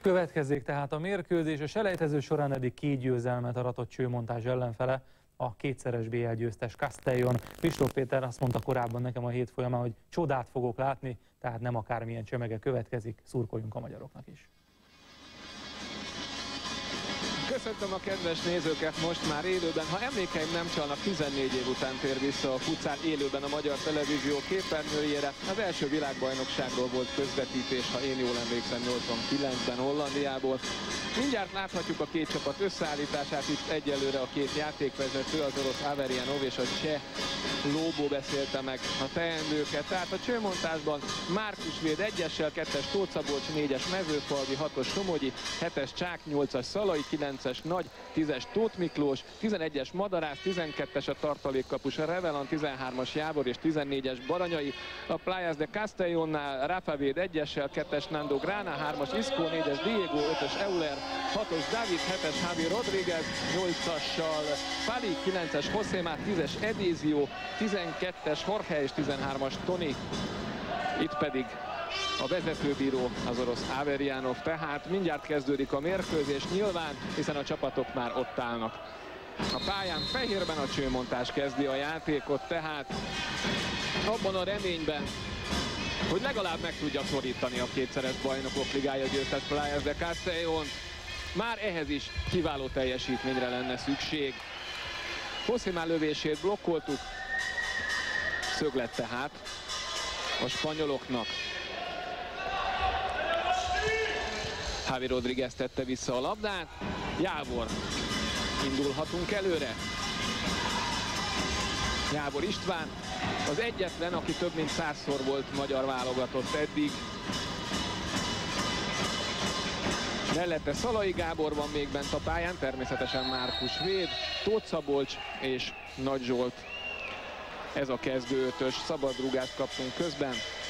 Következzék tehát a mérkőzés, a selejtező során eddig 2 győzelmet aratott Csőmontás ellenfele, a 2-szeres BL győztes Castellón. Kristóf Péter azt mondta korábban nekem a hét folyamán, hogy csodát fogok látni, tehát nem akármilyen csemege következik, szurkoljunk a magyaroknak is. Köszöntöm a kedves nézőket most már élőben. Ha emlékeim nem csalnak, 14 év után tér vissza a futsal élőben a magyar televízió képernyőjére. Az első világbajnokságról volt közvetítés, ha én jól emlékszem, 89-ben Hollandiából. Mindjárt láthatjuk a két csapat összeállítását. Itt egyelőre a két játékvezető, az orosz Averianov és a cseh Lóbó beszélte meg a teendőket. Tehát a Csőmontásban Márkus Véd 1-essel, 2-es Tóth Szabolcs, 4-es Mezőfalvi, 6-os Somogyi, 7-es Csák, 8-as Szalai, 9-es Nagy, 10-es Tóth Miklós, 11-es Madarász, 12-es a tartalékkapus Revelan, 13-as Jávor és 14-es Baranyai. A Playas de Castellónnál Rafa Véd 1-essel, 2-es Nando Grana, 3-as Isco, 4-es Diego, 5-ös Euler, 6-os David, 7-es Javi Rodríguez, 8-assal Fali, 9-es Josémá, 10-es Edizio, 12-es Jorge és 13-as Toni. Itt pedig a vezetőbíró az orosz Averianov, tehát mindjárt kezdődik a mérkőzés nyilván, hiszen a csapatok már ott állnak. A pályán fehérben a Csőmontás kezdi a játékot, tehát abban a reményben, hogy legalább meg tudja szorítani a 2-szeres bajnokok ligája győztes Playas de Castellón. Már ehhez is kiváló teljesítményre lenne szükség. Josémá lövését blokkoltuk, szöglet tehát a spanyoloknak. Javi Rodríguez tette vissza a labdát. Jávor, indulhatunk előre. Jávor István, az egyetlen, aki több mint 100-szor volt magyar válogatott eddig. Mellette Szalai Gábor van még bent a pályán, természetesen Márkus Véd, Tóth Szabolcs és Nagy Zsolt. Ez a kezdő ötös, szabadrúgást kaptunk közben.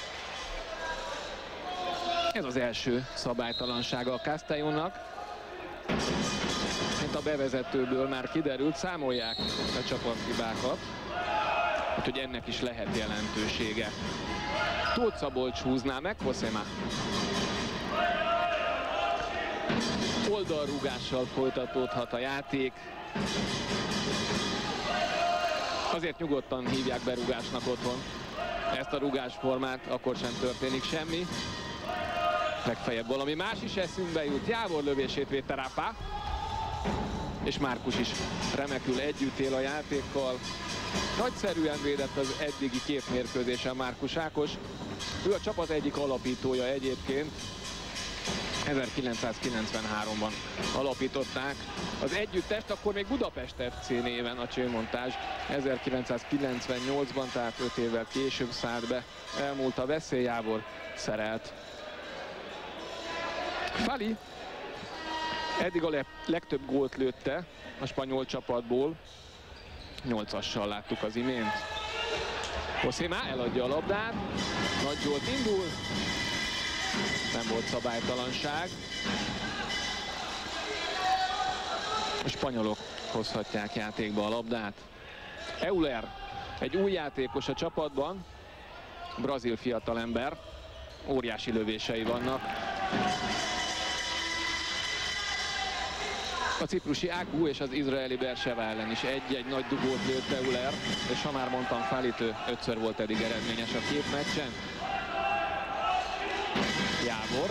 Ez az első szabálytalansága a Castellónnak. Mint a bevezetőből már kiderült, számolják a csapathibákat, úgyhogy ennek is lehet jelentősége. Tóth Szabolcs húzná meg, Josémá. Oldalrúgással folytatódhat a játék. Azért nyugodtan hívják berúgásnak otthon ezt a rúgásformát, akkor sem történik semmi. Legfeljebb valami más is eszünkbe jut. Jávor lövését védte Rafa, és Márkus is remekül együtt él a játékkal. Nagyszerűen védett az eddigi 2 mérkőzésen Márkus Ákos. Ő a csapat egyik alapítója egyébként. 1993-ban alapították az együttest, akkor még Budapest FC néven a Csőmontás. 1998-ban, tehát 5 évvel később szállt be. Elmúlt a veszély, Jávor szerelt. Fali eddig a legtöbb gólt lőtte a spanyol csapatból. 8-assal láttuk az imént. Josémá eladja a labdát. Nagy Zsolt indul. Nem volt szabálytalanság. A spanyolok hozhatják játékba a labdát. Euler, egy új játékos a csapatban. Brazil fiatalember. Óriási lövései vannak. A ciprusi Ágú és az izraeli Berseva ellen is egy-egy nagy dugót lőtt Euler, és ha már mondtam, Falit, ő 5-ször volt eddig eredményes a 2 meccsen. Jávor.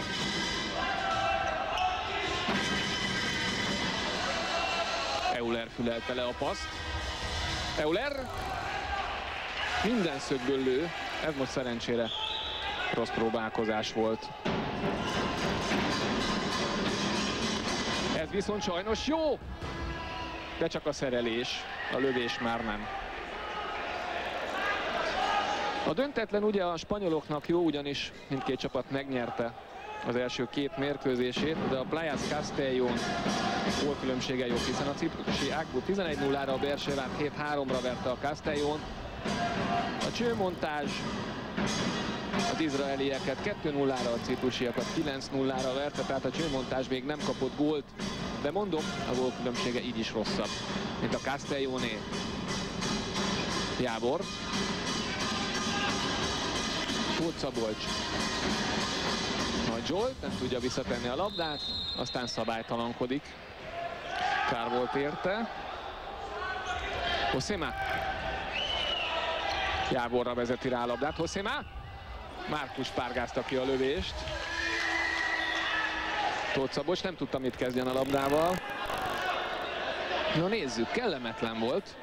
Euler fülelte le a paszt. Euler minden szögből lő, ez most szerencsére rossz próbálkozás volt. Ez viszont sajnos jó, de csak a szerelés, a lövés már nem. A döntetlen ugye a spanyoloknak jó, ugyanis mindkét csapat megnyerte az első 2 mérkőzését, de a Playas Castellón gólkülönbsége jobb, hiszen a ciprusi Ágbu 11-0-ra, a Bersevát 7-3-ra verte a Castellón. A Csőmontás az izraelieket 2-0-ra, a ciprusiakat 9-0-ra verte, tehát a Csőmontás még nem kapott gólt, de mondom, a gólkülönbsége így is rosszabb, mint a Castellóné. Jávor. Tóth Szabolcs. Nagy Zsolt nem tudja visszatenni a labdát, aztán szabálytalankodik. Kár volt érte. Hosszémá. Jávorra vezeti rá a labdát. Hosszémá. Márkus párgázta ki a lövést. Tóth Szabolcs nem tudta mit kezdjen a labdával. Na nézzük, kellemetlen volt.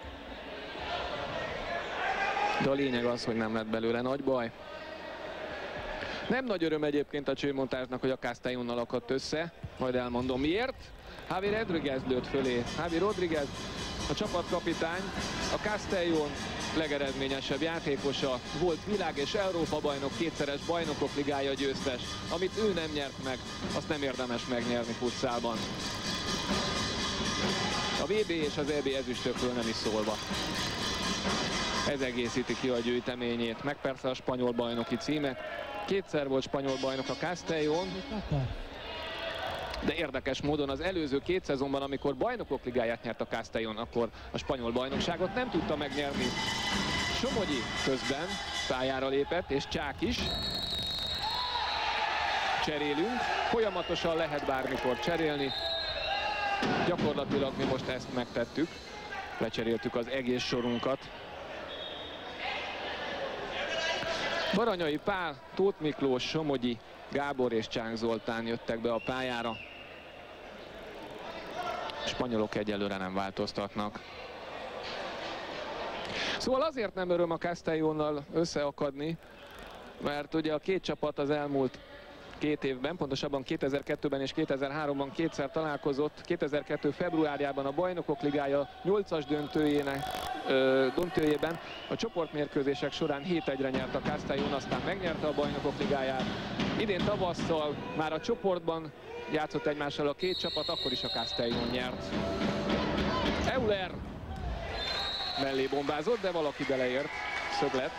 De a lényeg az, hogy nem lett belőle nagy baj. Nem nagy öröm egyébként a csőmontásnak, hogy a Castellónnal akadt össze. Majd elmondom miért. Javi Rodríguez lőtt fölé. Javi Rodríguez, a csapatkapitány, a Castellón legeredményesebb játékosa, volt világ és Európa bajnok, kétszeres bajnokok ligája győztes. Amit ő nem nyert meg, azt nem érdemes megnyerni futszálban. A VB és az EB ezüstökről nem is szólva. Ez egészíti ki a gyűjteményét, meg persze a spanyol bajnoki címet. Kétszer volt spanyol bajnok a Castellón, de érdekes módon az előző 2 szezonban, amikor bajnokok ligáját nyert a Castellón, akkor a spanyol bajnokságot nem tudta megnyerni. Somogyi közben pályára lépett, és Csák is. Cserélünk, folyamatosan lehet bármikor cserélni. Gyakorlatilag mi most ezt megtettük, lecseréltük az egész sorunkat. Baranyai Pál, Tóth Miklós, Somogyi, Gábor és Csák Zoltán jöttek be a pályára. A spanyolok egyelőre nem változtatnak. Szóval azért nem öröm a Castellónnal összeakadni, mert ugye a két csapat az elmúlt 2 évben, pontosabban 2002-ben és 2003-ban kétszer találkozott. 2002. februárjában a Bajnokok Ligája 8-as döntőjében a csoportmérkőzések során 7-1-re nyert a Castellón, aztán megnyerte a Bajnokok Ligáját. Idén tavasszal már a csoportban játszott egymással a két csapat, akkor is a Castellón nyert. Euler mellé bombázott, de valaki beleért, szöglet.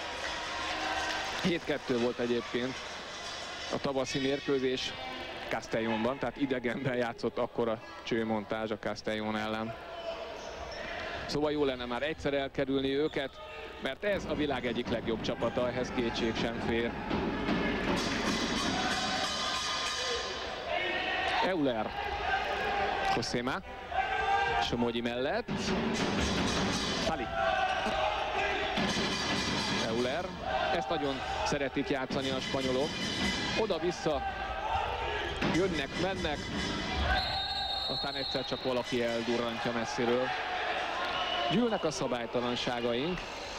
7-2 volt egyébként a tavaszi mérkőzés Castellónban, tehát idegenben játszott akkor a csőmontázs a Castellón ellen. Szóval jó lenne már egyszer elkerülni őket, mert ez a világ egyik legjobb csapata, ehhez kétség sem fér. Euler, Hosszémá, Somogyi mellett, Pali. Euler, ezt nagyon szeretik játszani a spanyolok. Oda-vissza jönnek, mennek, aztán egyszer csak valaki eldurrantja messziről. Gyűlnek a szabálytalanságaink.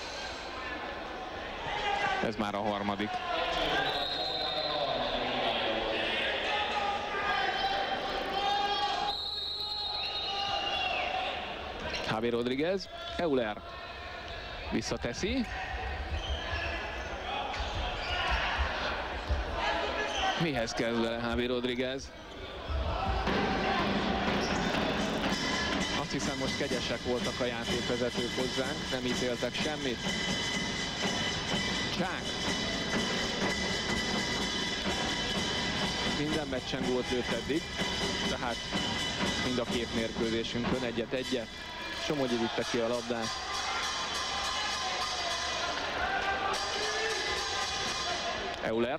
Ez már a harmadik. Javi Rodríguez, Euler visszateszi. Mihez kezd vele Javi Rodríguez? Azt hiszem, most kegyesek voltak a játékvezetők hozzánk, nem ítéltek semmit. Csák. Minden meccsen gólt lőtt eddig, tehát mind a két mérkőzésünkön egyet-egyet. Somogyi vitte ki a labdát. Euler.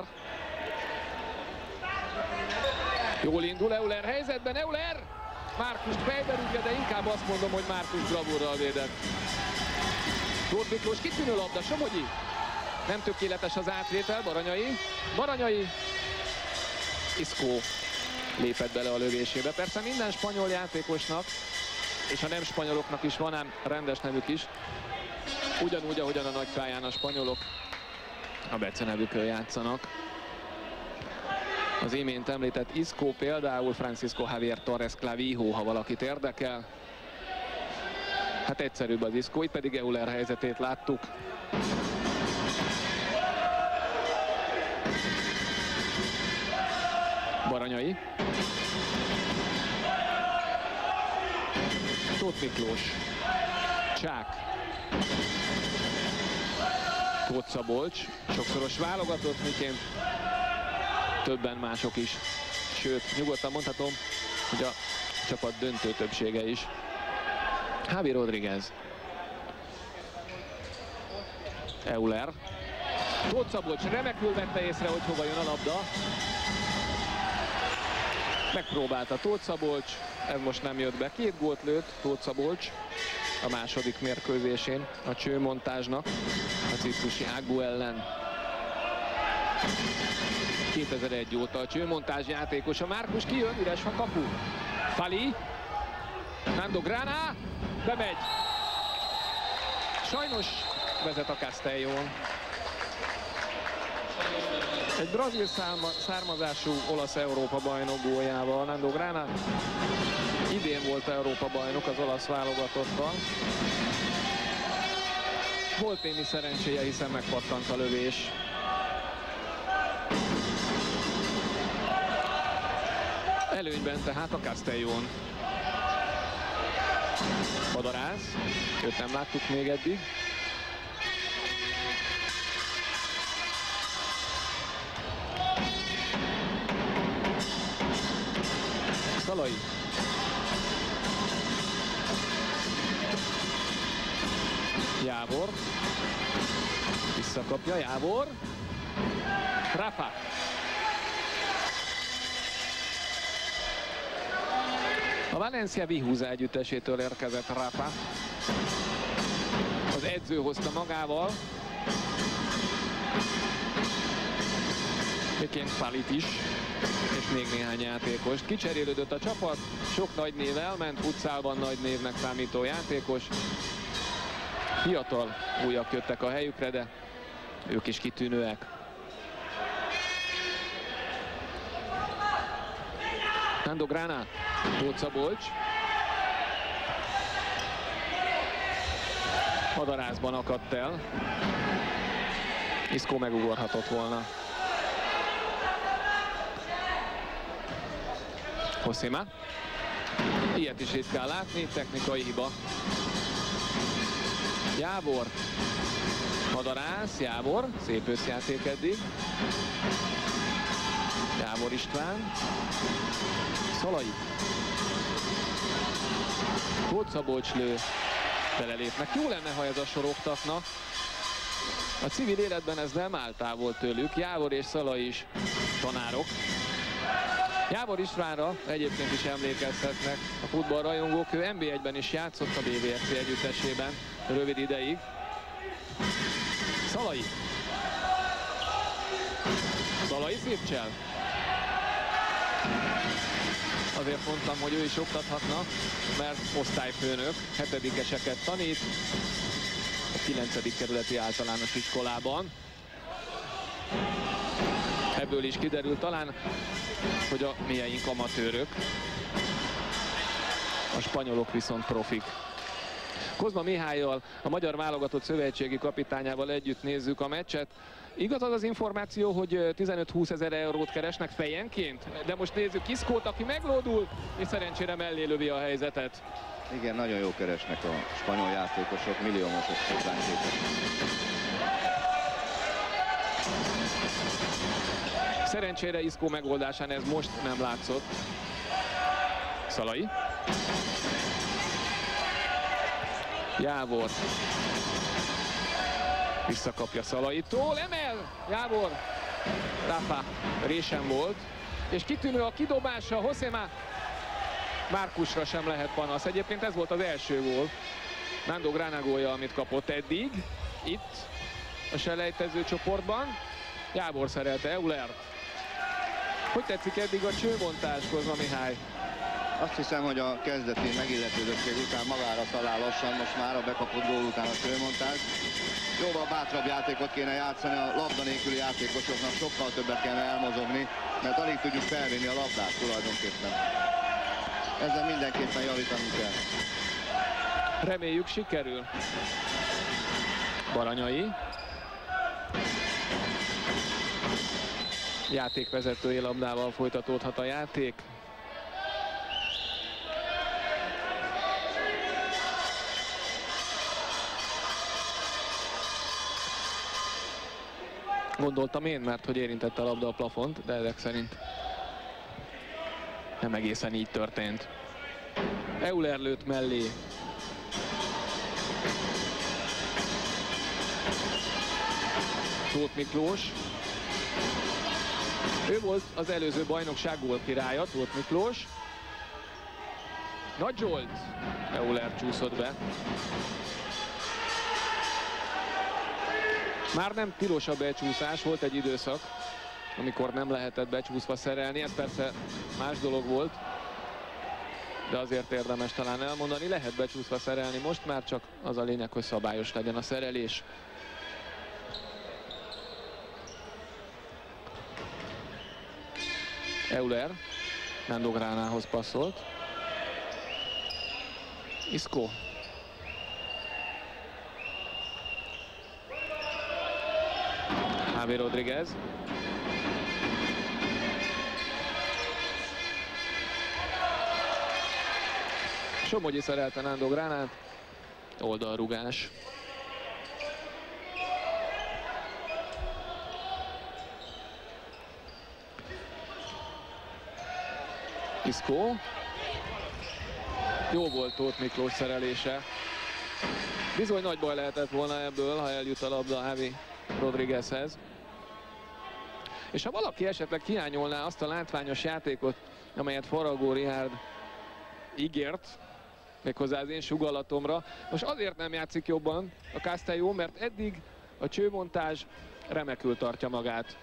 Jól indul Euler helyzetben, Euler! Márkust fejbe rúgja, de inkább azt mondom, hogy Márkus bravúrral védett. Tóth Miklós kitűnő labda, Somogyi. Nem tökéletes az átvétel, Baranyai. Isco lépett bele a lövésébe. Persze minden spanyol játékosnak, és a nem spanyoloknak is van ám rendes nevük is. Ugyanúgy, ahogyan a nagypályán a spanyolok a becenevükön játszanak. Az imént említett Isco például Francisco Javier Torres Clavijo, ha valakit érdekel. Hát egyszerűbb az Isco, itt pedig Euler helyzetét láttuk. Baranyai. Tóth Miklós. Csák. Tóth Szabolcs. Sokszoros válogatott, miként többen mások is. Sőt, nyugodtan mondhatom, hogy a csapat döntő többsége is. Javi Rodríguez. Euler. Tóth Szabolcs remekül vette észre, hogy hova jön a labda. Megpróbálta Tóth Szabolcs, ez most nem jött be. 2 gólt lőtt Tóth Szabolcs a második mérkőzésén a csőmontázsnak a ciprusi Ágbu ellen. 2001 óta a csőmontázs játékosa. Márkus kijön, üres a kapu. Fali, Nando Grana, bemegy. Sajnos vezet a Castellón. Egy brazil származású olasz Európa-bajnok góljával. Nando Grana idén volt Európa-bajnok az olasz válogatottal. Volt némi szerencséje, hiszen megpattant a lövés. Előnyben tehát a Castellón. Madarász, őt nem láttuk még eddig. Szalai. Jávor. Visszakapja Jávor. Rafa. A Valencia Vihuza együttesétől érkezett Rafa. Az edző hozta magával. Egyébként Falit is, és még néhány játékost. Kicserélődött a csapat, sok nagy név elment, futszálban nagy névnek számító játékos. Fiatal újak jöttek a helyükre, de ők is kitűnőek. Nando Grana, Tóth Szabolcs. Madarászban akadt el. Isco megugorhatott volna. Josema. Ilyet is itt kell látni, technikai hiba. Jávor. Madarász, Jávor. Szép összjáték eddig. Jávor István. Szalai. Tóth Szabolcs lő. Belelépnek. Jó lenne, ha ez a soroktatna. A civil életben ez nem áll távol tőlük. Jávor és Szalai is tanárok. Jávor Istvánra egyébként is emlékezhetnek a futballrajongók. Ő NB1-ben is játszott a BVFC együttesében rövid ideig. Szalai. Szalai szép csel. Azért mondtam, hogy ő is oktathatna, mert osztályfőnök, 7-eseket tanít a 9. kerületi általános iskolában. Ebből is kiderül talán, hogy a mieink amatőrök, a spanyolok viszont profik. Kozma Mihályjal, a magyar válogatott szövetségi kapitányával együtt nézzük a meccset. Igaz az az információ, hogy 15-20 ezer eurót keresnek fejenként? De most nézzük Iscót, aki meglódul, és szerencsére mellé lövi a helyzetet. Igen, nagyon jó keresnek a spanyol játékosok, milliómosok szobrányképek. Szerencsére Isco megoldásán ez most nem látszott. Szalai. Jávor. Visszakapja Szalaitól, emel! Jávor. Rafa résen volt. És kitűnő a kidobása, Josema. Márkusra sem lehet panasz. Egyébként ez volt az első gól. Nando Grana gólja, amit kapott eddig. Itt a selejtező csoportban. Jávor szerelte Eulert. Hogy tetszik eddig a csőmontás, Kozma Mihály? Azt hiszem, hogy a kezdeti megilletődöttség után magára talál lassan, most már a bekapott gól után a csőmontás. Jóval bátrabb játékot kéne játszani, a labda nélküli játékosoknak sokkal többet kéne elmozogni, mert alig tudjuk felvinni a labdát tulajdonképpen. Ezzel mindenképpen javítani kell. Reméljük sikerül. Baranyai. Játékvezetői labdával folytatódhat a játék. Gondoltam én, mert hogy érintette a labda a plafont, de ezek szerint nem egészen így történt. Euler lőtt mellé. Tóth Miklós. Ő volt az előző bajnokság gólkirálya, Tóth Miklós. Nagy Zsolt, Euler csúszott be. Már nem tilos a becsúszás, volt egy időszak, amikor nem lehetett becsúszva szerelni, ez persze más dolog volt, de azért érdemes talán elmondani, lehet becsúszva szerelni, most már csak az a lényeg, hogy szabályos legyen a szerelés. Euler Nando Gránához passzolt. Isco. Javi Rodriguez. Somogyi szerelte Nando Gránát. Oldalrugás. Isco. Jó volt Tóth Miklós szerelése. Bizony nagy baj lehetett volna ebből, ha eljut a labda Javi Rodriguezhez. És ha valaki esetleg hiányolná azt a látványos játékot, amelyet Faragó Richárd ígért, méghozzá az én sugallatomra, most azért nem játszik jobban a Castelló, mert eddig a csőmontázs remekül tartja magát.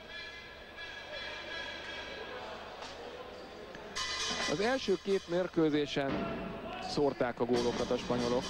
Az első két mérkőzésen szórták a gólokat a spanyolok.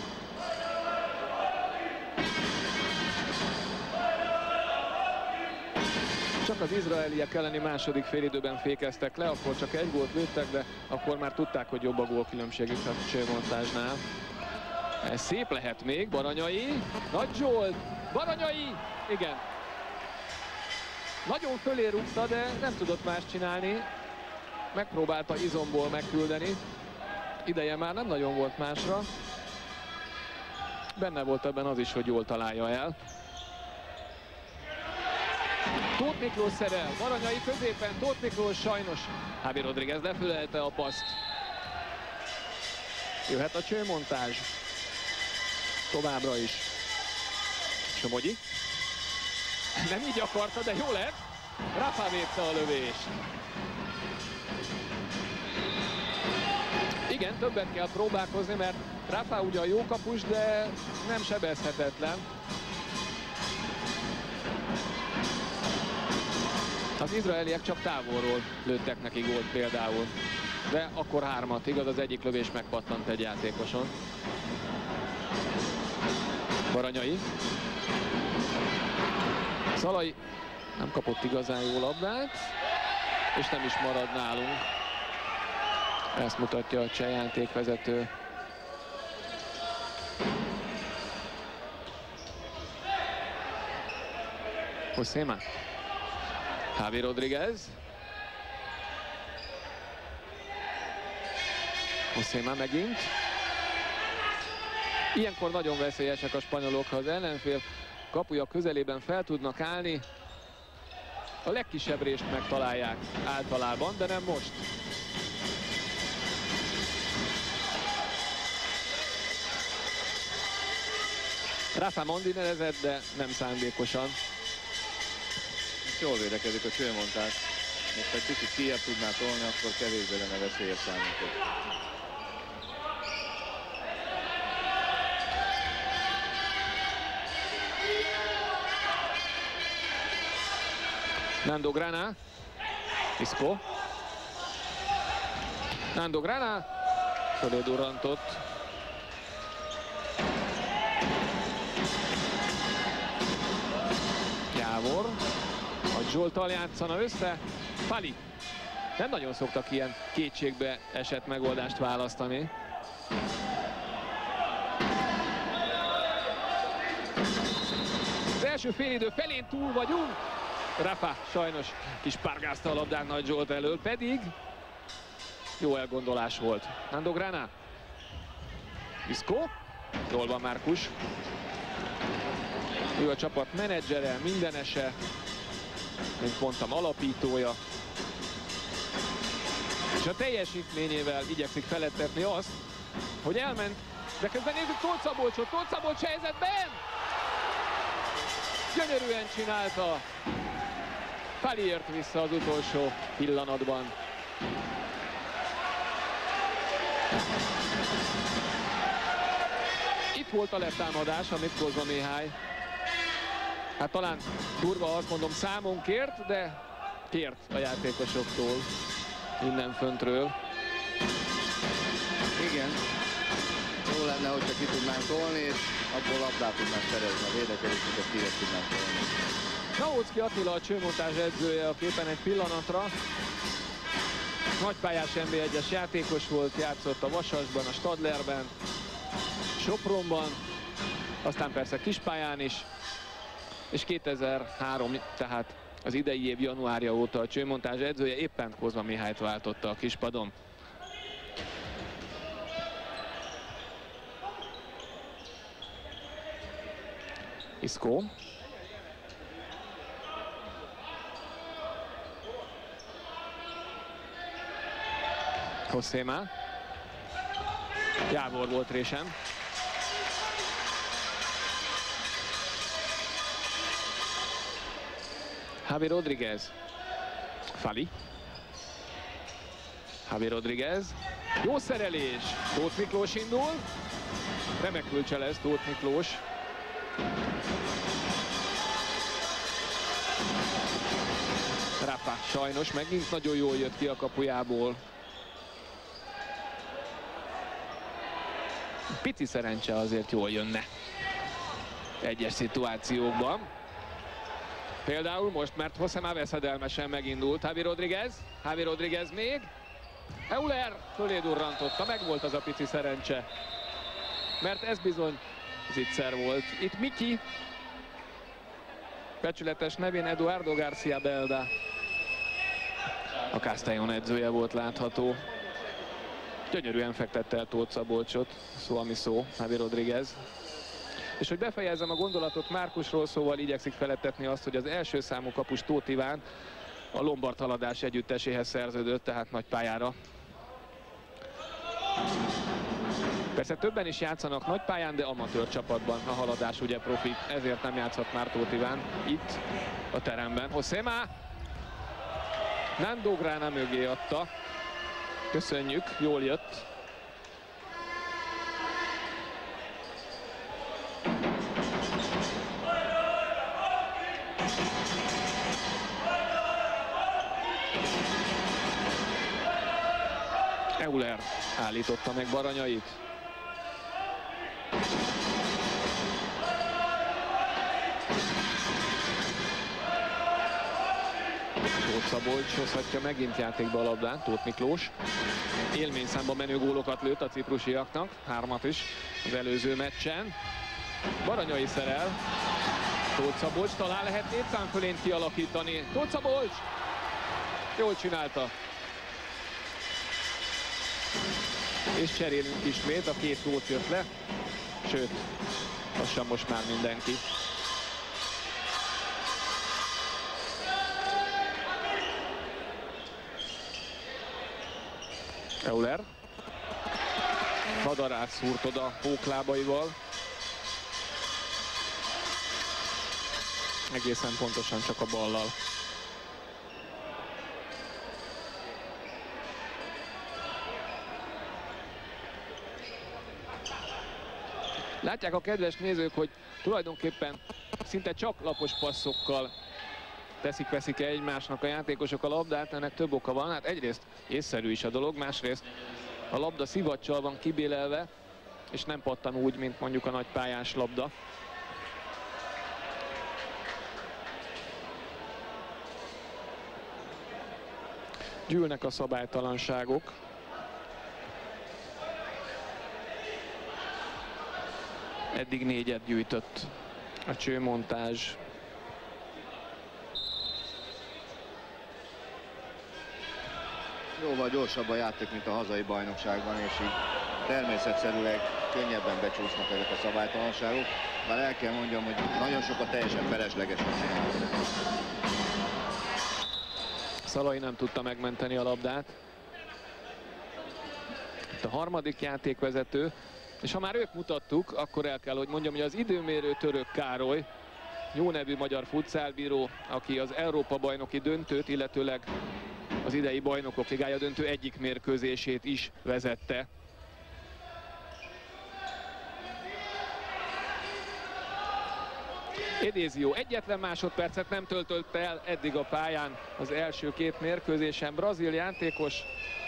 Csak az izraeliek elleni második félidőben fékeztek le, akkor csak egy gólt lőttek, de akkor már tudták, hogy jobb a gólkülönbségük a csőmontázsnál. Ez szép lehet még, Baranyai, Nagy Zsolt, Baranyai, igen. Nagyon fölé rúgta, de nem tudott más csinálni. Megpróbálta izomból megküldeni. Ideje már nem nagyon volt másra. Benne volt ebben az is, hogy jól találja el. Tóth Miklós szerel, Baranyai középen, Tóth Miklós sajnos. Javi Rodriguez lefülelte a paszt. Jöhet a csőmontázs. Továbbra is. Somogyi. Nem így akarta, de jó lett. Rafa védte a lövést. Igen, többet kell próbálkozni, mert Rafa ugyan jó kapus, de nem sebezhetetlen. Az izraeliek csak távolról lőttek neki gólt például. De akkor hármat, igaz, az egyik lövés megpattant egy játékoson. Baranyai. Szalai nem kapott igazán jó labdát, és nem is marad nálunk. Ezt mutatja a cseh játékvezető. Josema. Javi Rodriguez. Josema megint. Ilyenkor nagyon veszélyesek a spanyolok, ha az ellenfél kapuja közelében fel tudnak állni. A legkisebb rést megtalálják általában, de nem most. Rafa Mondinelezett, de nem szándékosan. Jól védekezik a csőmontás. Most egy kicsit kijebb tudná tolni, akkor kevésbé lenne veszélyes számított. Nando Grana. Isco. Nando Grana. Fölé durrantott. Jávor. A Zsolttal játszana össze. Pali. Nem nagyon szoktak ilyen kétségbe esett megoldást választani. Az első félidő felén túl vagyunk. Rafa sajnos kispárgázta a labdát Nagy Zsolt elől, pedig jó elgondolás volt. Nando Grana. Isco. Jól van Márkus. Ő a csapat menedzsere, mindenese, mint mondtam, alapítója. És a teljesítményével igyekszik feledtetni azt, hogy elment, de közben nézzük Tóth Szabolcsot, Tóth Szabolcs helyzetben! Gyönyörűen csinálta. Fali ért vissza az utolsó pillanatban. Itt volt a letámadás, amit Kozma Mihály, hát talán durva azt mondom, számon kért, de kért a játékosoktól innen föntről. Igen, jó lenne, hogyha ki tudnánk tolni, és abból labdát tudnánk szerezni, a védekezésüket ki tudnánk tolni. Naóczky Attila, a csőmontázs edzője a képen egy pillanatra. Nagypályás NB1-es játékos volt, játszott a Vasasban, a Stadlerben, Sopronban, aztán persze kispályán is, és 2003, tehát az idei év januárja óta a csőmontázs edzője, éppen Kozma Mihályt váltotta a kispadon. Iszkó. Hosszémá. Jávor volt résen. Javi Rodriguez. Fali. Javi Rodriguez. Jó szerelés. Tóth Miklós indul. Remekül cselez Tóth Miklós. Rapa sajnos megint nagyon jól jött ki a kapujából. Pici szerencse azért jól jönne egyes szituációkban. Például most, mert Hosszemá veszedelmesen megindult. Javi Rodriguez. Javi Rodriguez még. Euler fölé durrantotta. Megvolt az a pici szerencse. Mert ez bizony zicser volt. Itt Miki. Becsületes nevén Eduardo García Belda. A Castellón edzője volt látható. Gyönyörűen fektette el Tóth Szabolcsot, szó ami szó, Javi Rodriguez. És hogy befejezzem a gondolatot Márkusról, szóval igyekszik felettetni azt, hogy az első számú kapus Tóth Iván a Lombard Haladás együtteséhez szerződött, tehát nagy pályára. Persze többen is játszanak nagy pályán, de amatőr csapatban a Haladás ugye profi, ezért nem játszhat már Tóth Iván itt a teremben. Hosszémá! Nando Grana mögé adta. Köszönjük, jól jött. Euler állította meg Baranyait. Tóth Szabolcs hozhatja megint játékba a labdát, Tóth Miklós. Élményszámba menő gólokat lőtt a ciprusiaknak, 3-at is az előző meccsen. Baranyai szerel. Tóth Szabolcs talán lehet 4 szám fölényt kialakítani. Tóth Szabolcs! Jól csinálta. És cserélünk ismét, a két gólt jött le. Sőt, lassan most már mindenki. Euler. Hadarát szúrt oda póklábaival. Egészen pontosan csak a ballal. Látják a kedves nézők, hogy tulajdonképpen szinte csak lapos passzokkal teszik-veszik egymásnak a játékosok a labdát, ennek több oka van. Hát egyrészt észszerű is a dolog, másrészt a labda szivacsal van kibélelve, és nem pattan úgy, mint mondjuk a nagypályás labda. Gyűlnek a szabálytalanságok. Eddig 4-et gyűjtött a csőmontázs. Jóval gyorsabb a játék, mint a hazai bajnokságban, és így természetszerűleg könnyebben becsúsznak ezek a szabálytalanságok. Bár el kell mondjam, hogy nagyon sokat teljesen feleslegesen csinálnak. Szalai nem tudta megmenteni a labdát. Itt a harmadik játékvezető, és ha már ők mutattuk, akkor el kell, hogy mondjam, hogy az időmérő Török Károly jó nevű magyar futszálbíró, aki az Európa-bajnoki döntőt, illetőleg az idei Bajnokok Ligája döntő egyik mérkőzését is vezette. Edézió egyetlen másodpercet nem töltött el eddig a pályán az első két mérkőzésen. Brazil játékos.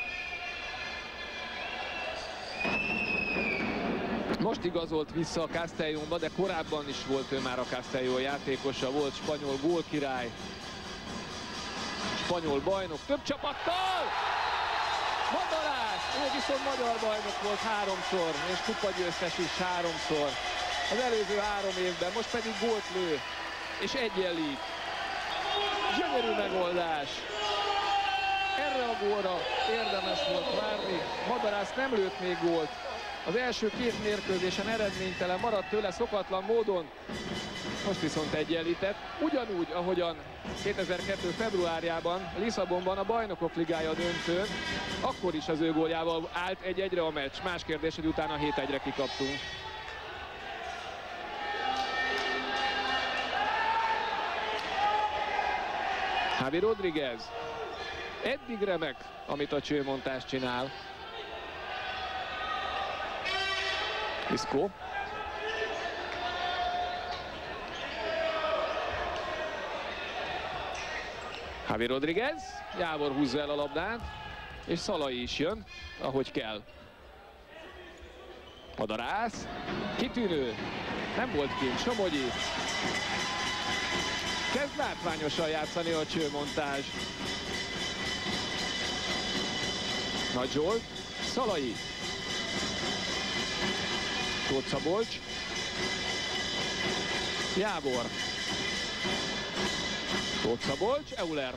Most igazolt vissza a Castellónba, de korábban is volt ő már a Castelló játékosa, volt spanyol gólkirály, spanyol bajnok több csapattal! Madarász! Ő viszont magyar bajnok volt 3-szor, és kupagyőztes is 3-szor. Az előző 3 évben, most pedig gólt lő, és egyenlít. Gyönyörű megoldás. Erre a gólra érdemes volt várni. Madarász nem lőtt még gólt. Az első két mérkőzésen eredménytelen maradt tőle szokatlan módon. Most viszont egyenlített. Ugyanúgy, ahogyan 2002. februárjában Lisszabonban a Bajnokok Ligája döntőn, akkor is az ő góljával állt 1-1-re a meccs. Más kérdés, hogy utána 7-1-re kikaptunk. Javi Rodríguez. Eddig remek, amit a csőmontás csinál. Isco. Javi Rodríguez. Jávor húzza el a labdát, és Szalai is jön, ahogy kell. Madarász. Kitűnő. Nem volt kint. Somogyi. Kezd látványosan játszani a csőmontázs. Nagy Zsolt. Szalai. Tóth Szabolcs. Jávor. Tóth Szabolcs. Euler.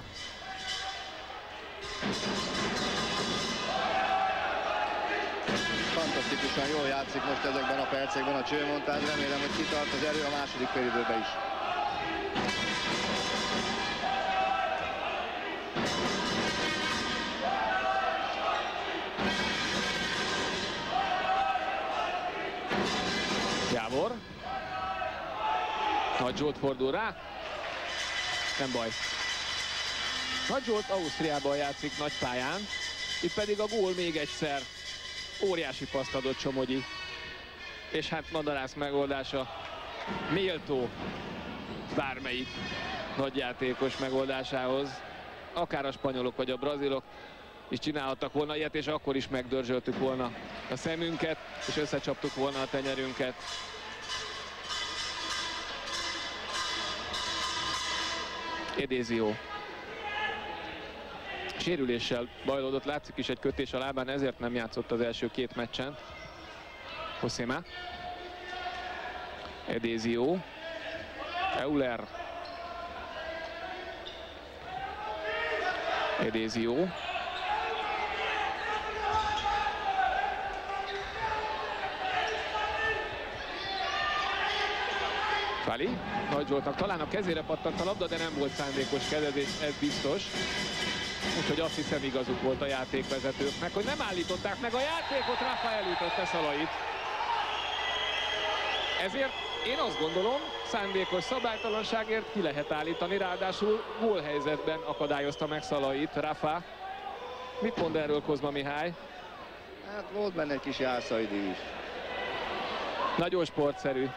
Fantasztikusan jól játszik most ezekben a percekben a csőmontázs. Remélem, hogy kitart az erő a második félidőben is. Jávor. Nagy Zsolt fordul rá. Nem baj. Nagy Zsolt Ausztriában játszik nagy pályán. Itt pedig a gól még egyszer. Óriási paszt adott Somogyi. És hát Madarász megoldása méltó bármelyik nagyjátékos megoldásához. Akár a spanyolok vagy a brazilok is csinálhattak volna ilyet, és akkor is megdörzsöltük volna a szemünket, és összecsaptuk volna a tenyerünket. Edézió. Sérüléssel bajlódott, látszik is egy kötés a lábán, ezért nem játszott az első két meccsen. Josema. Edézió. Euler. Edézió. Fali. Nagy Zsoltnak talán a kezére pattant a labda, de nem volt szándékos kezezés, ez biztos. Úgyhogy azt hiszem igazuk volt a játékvezetőknek, hogy nem állították meg a játékot, Rafa elütötte Szalait. Ezért én azt gondolom, szándékos szabálytalanságért ki lehet állítani, ráadásul gólhelyzetben akadályozta meg Szalait Rafa. Mit mond erről Kozma Mihály? Hát volt benne egy kis Járszaidi is. Nagyon sportszerű.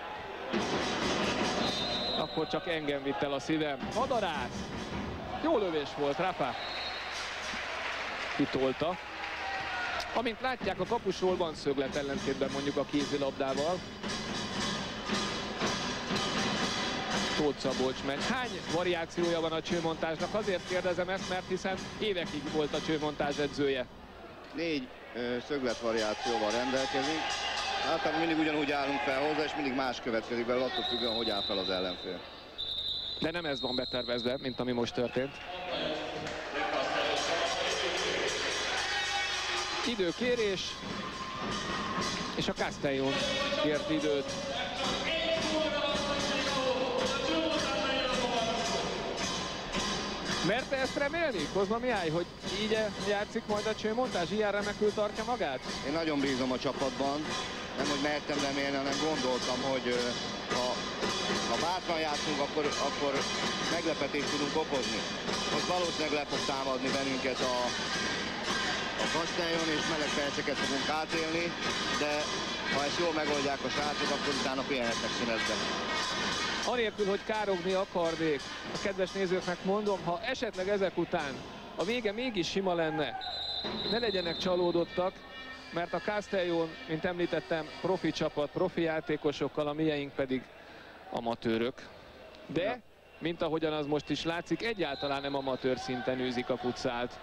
Akkor csak engem vitt el a szívem. Madarász. Jó lövés volt, Rafa. Kitolta. Amint látják, a kapusról van szöglet, ellentétben mondjuk a kézilabdával. Tóth Szabolcs megy. Hány variációja van a csőmontázsnak? Azért kérdezem ezt, mert hiszen évekig volt a csőmontázs edzője. 4 szögletvariációval rendelkezik. Általában mindig ugyanúgy állunk fel hozzá, és mindig más következik belőle, attól függően, hogy áll fel az ellenfél. De nem ez van betervezve, mint ami most történt. Időkérés, és a Castellón kért időt. Merte ezt remélni, Kozma Mihály, hogy így játszik majd a csőmontás, ilyen remekül tartja magát? Én nagyon bízom a csapatban, nem hogy mertem remélni, hanem gondoltam, hogy ha bátran játszunk, akkor meglepetést tudunk okozni. Most valószínűleg le fog támadni bennünket a Castellón, és meleg perceket fogunk átélni, de ha ezt jól megoldják a srácok, akkor utána pihenhetnek szünetben. Anélkül, hogy károgni akarnék, a kedves nézőknek mondom, ha esetleg ezek után a vége mégis sima lenne, ne legyenek csalódottak, mert a Castellón, mint említettem, profi csapat, profi játékosokkal, a mieink pedig amatőrök. De, mint ahogyan az most is látszik, egyáltalán nem amatőr szinten űzik a futszált.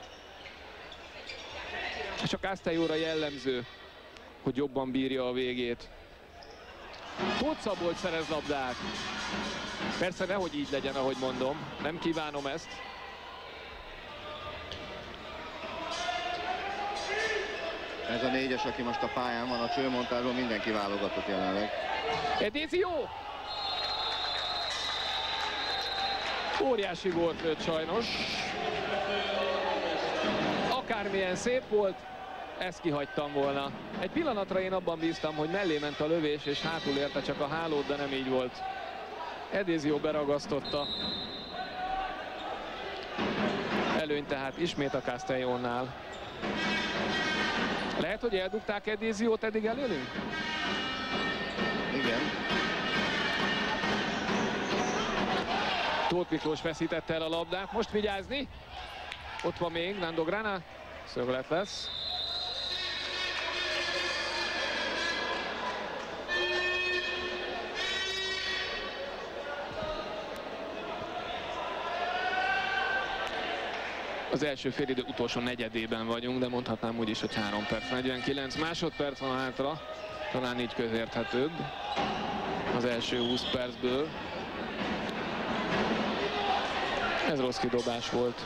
És a Castellóra jellemző, hogy jobban bírja a végét. Tóth Szabolcs szerez labdát. Persze nehogy így legyen, ahogy mondom. Nem kívánom ezt. Ez a négyes, aki most a pályán van, a csőmontázról mindenki válogatott jelenleg. Edézió! Óriási gólt lőtt sajnos. Akármilyen szép volt, ezt kihagytam volna. Egy pillanatra én abban bíztam, hogy mellé ment a lövés, és hátul érte csak a hálót, de nem így volt. Edézió beragasztotta. Előny tehát ismét a Castellónál. Lehet, hogy eldugták Edéziót eddig előlünk? Igen. Tóth Miklós veszítette el a labdát. Most vigyázni. Ott van még Nando Grana. Szöglet lesz. Az első félidő utolsó negyedében vagyunk, de mondhatnám úgy is, hogy 3 perc, 49 másodperc van hátra. Talán így közérthetőbb az első 20 percből. Ez rossz kidobás volt.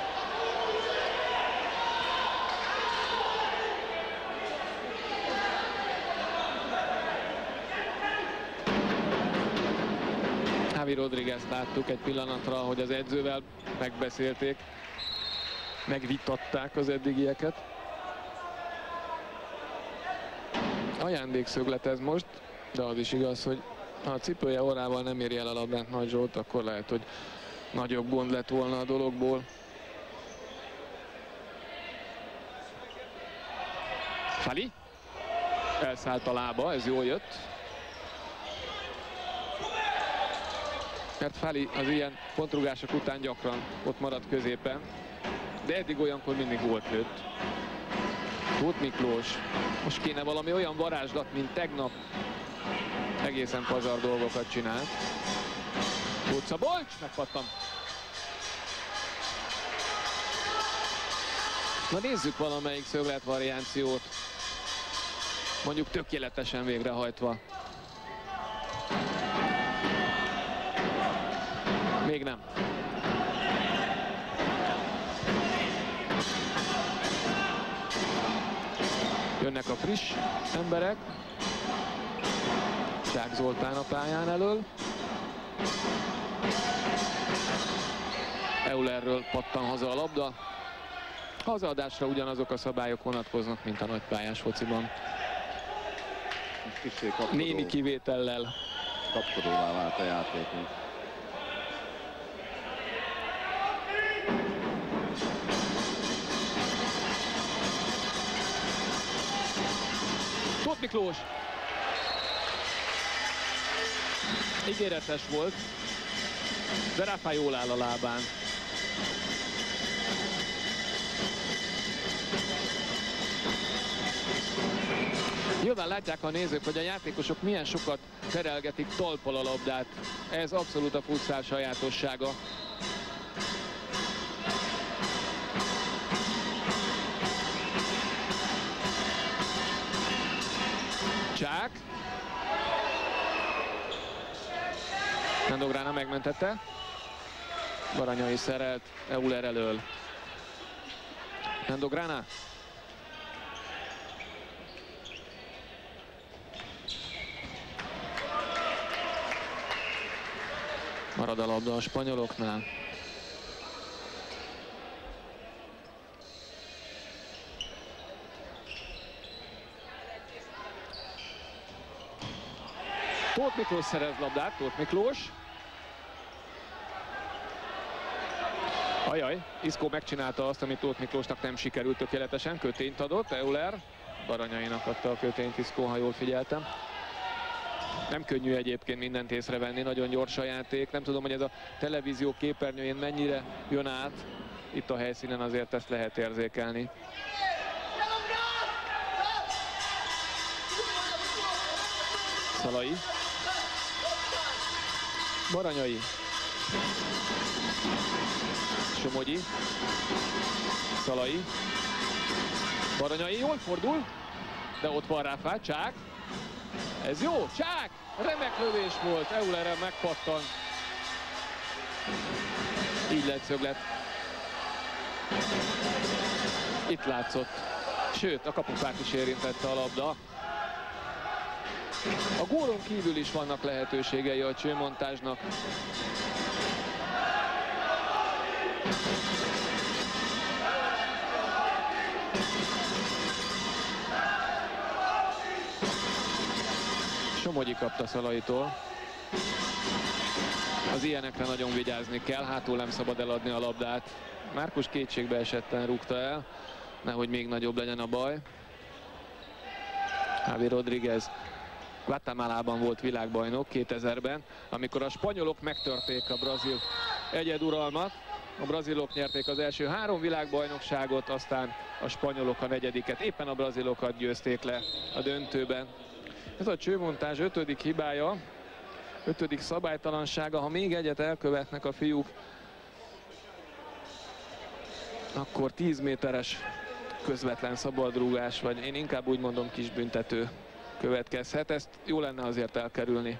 Javi Rodríguez láttuk egy pillanatra, hogy az edzővel megbeszélték, megvitatták az eddigieket. Ajándékszöglet ez most, de az is igaz, hogy ha a cipője orrával nem éri el a labdát Nagy Zsolt, akkor lehet, hogy nagyobb gond lett volna a dologból. Fali. Elszállt a lába, ez jól jött. Mert Fali az ilyen pontrugások után gyakran ott marad középen, de eddig olyankor mindig gólt lőtt. Tóth Miklós. Most kéne valami olyan varázslat, mint tegnap. Egészen pazar dolgokat csinált. Tóth Szabolcs, megpattan. Na nézzük valamelyik szöglet variációt. Mondjuk tökéletesen végrehajtva. Még nem. Jönnek a friss emberek. Zsák Zoltán a pályán elől. Eulerről pattan haza a labda. Hazaadásra ugyanazok a szabályok vonatkoznak, mint a nagypályás fociban. Némi kivétellel. Kapkodóvá vált a játékunk. Tóth Miklós. Ígéretes volt, de Rafa jól áll a lábán. Nyilván látják a nézők, hogy a játékosok milyen sokat terelgetik talppal a labdát. Ez abszolút a futszál sajátossága. Csák. Nando Grana megmentette. Baranyai szerelt Euler elől. Nando Grana. Marad a labda a spanyoloknál. Tóth Miklós szerez labdát, Tóth Miklós. Ajaj, Iszkó megcsinálta azt, amit Tóth Miklósnak nem sikerült tökéletesen, kötényt adott, Euler. Baranyainak adta a kötényt Iszkó, ha jól figyeltem. Nem könnyű egyébként mindent észrevenni, nagyon gyors a játék. Nem tudom, hogy ez a televízió képernyőjén mennyire jön át. Itt a helyszínen azért ezt lehet érzékelni. Szalai. Baranyai. Somogyi. Szalai. Baranyai jól fordul, de ott van Ráfá, Csák. Ez jó, Csák! Remek lövés volt, Eulerrel megpattan. Így lett szöglet. Itt látszott. Sőt, a kapufát is érintette a labda. A gólon kívül is vannak lehetőségei a csőmontázsnak. Somogyi kapta Szalaitól. Az ilyenekre nagyon vigyázni kell, hátul nem szabad eladni a labdát. Márkus kétségbe esetten rúgta el, nehogy még nagyobb legyen a baj. Javi Rodríguez Guatemalában volt világbajnok 2000-ben, amikor a spanyolok megtörték a brazil egyeduralmat. A brazilok nyerték az első 3 világbajnokságot, aztán a spanyolok a 4. Éppen a brazilokat győzték le a döntőben. Ez a csőmontázs 5. hibája, 5. szabálytalansága. Ha még egyet elkövetnek a fiúk, akkor 10 méteres közvetlen szabadrúgás, vagy én inkább úgy mondom kisbüntető következhet. Ezt jó lenne azért elkerülni.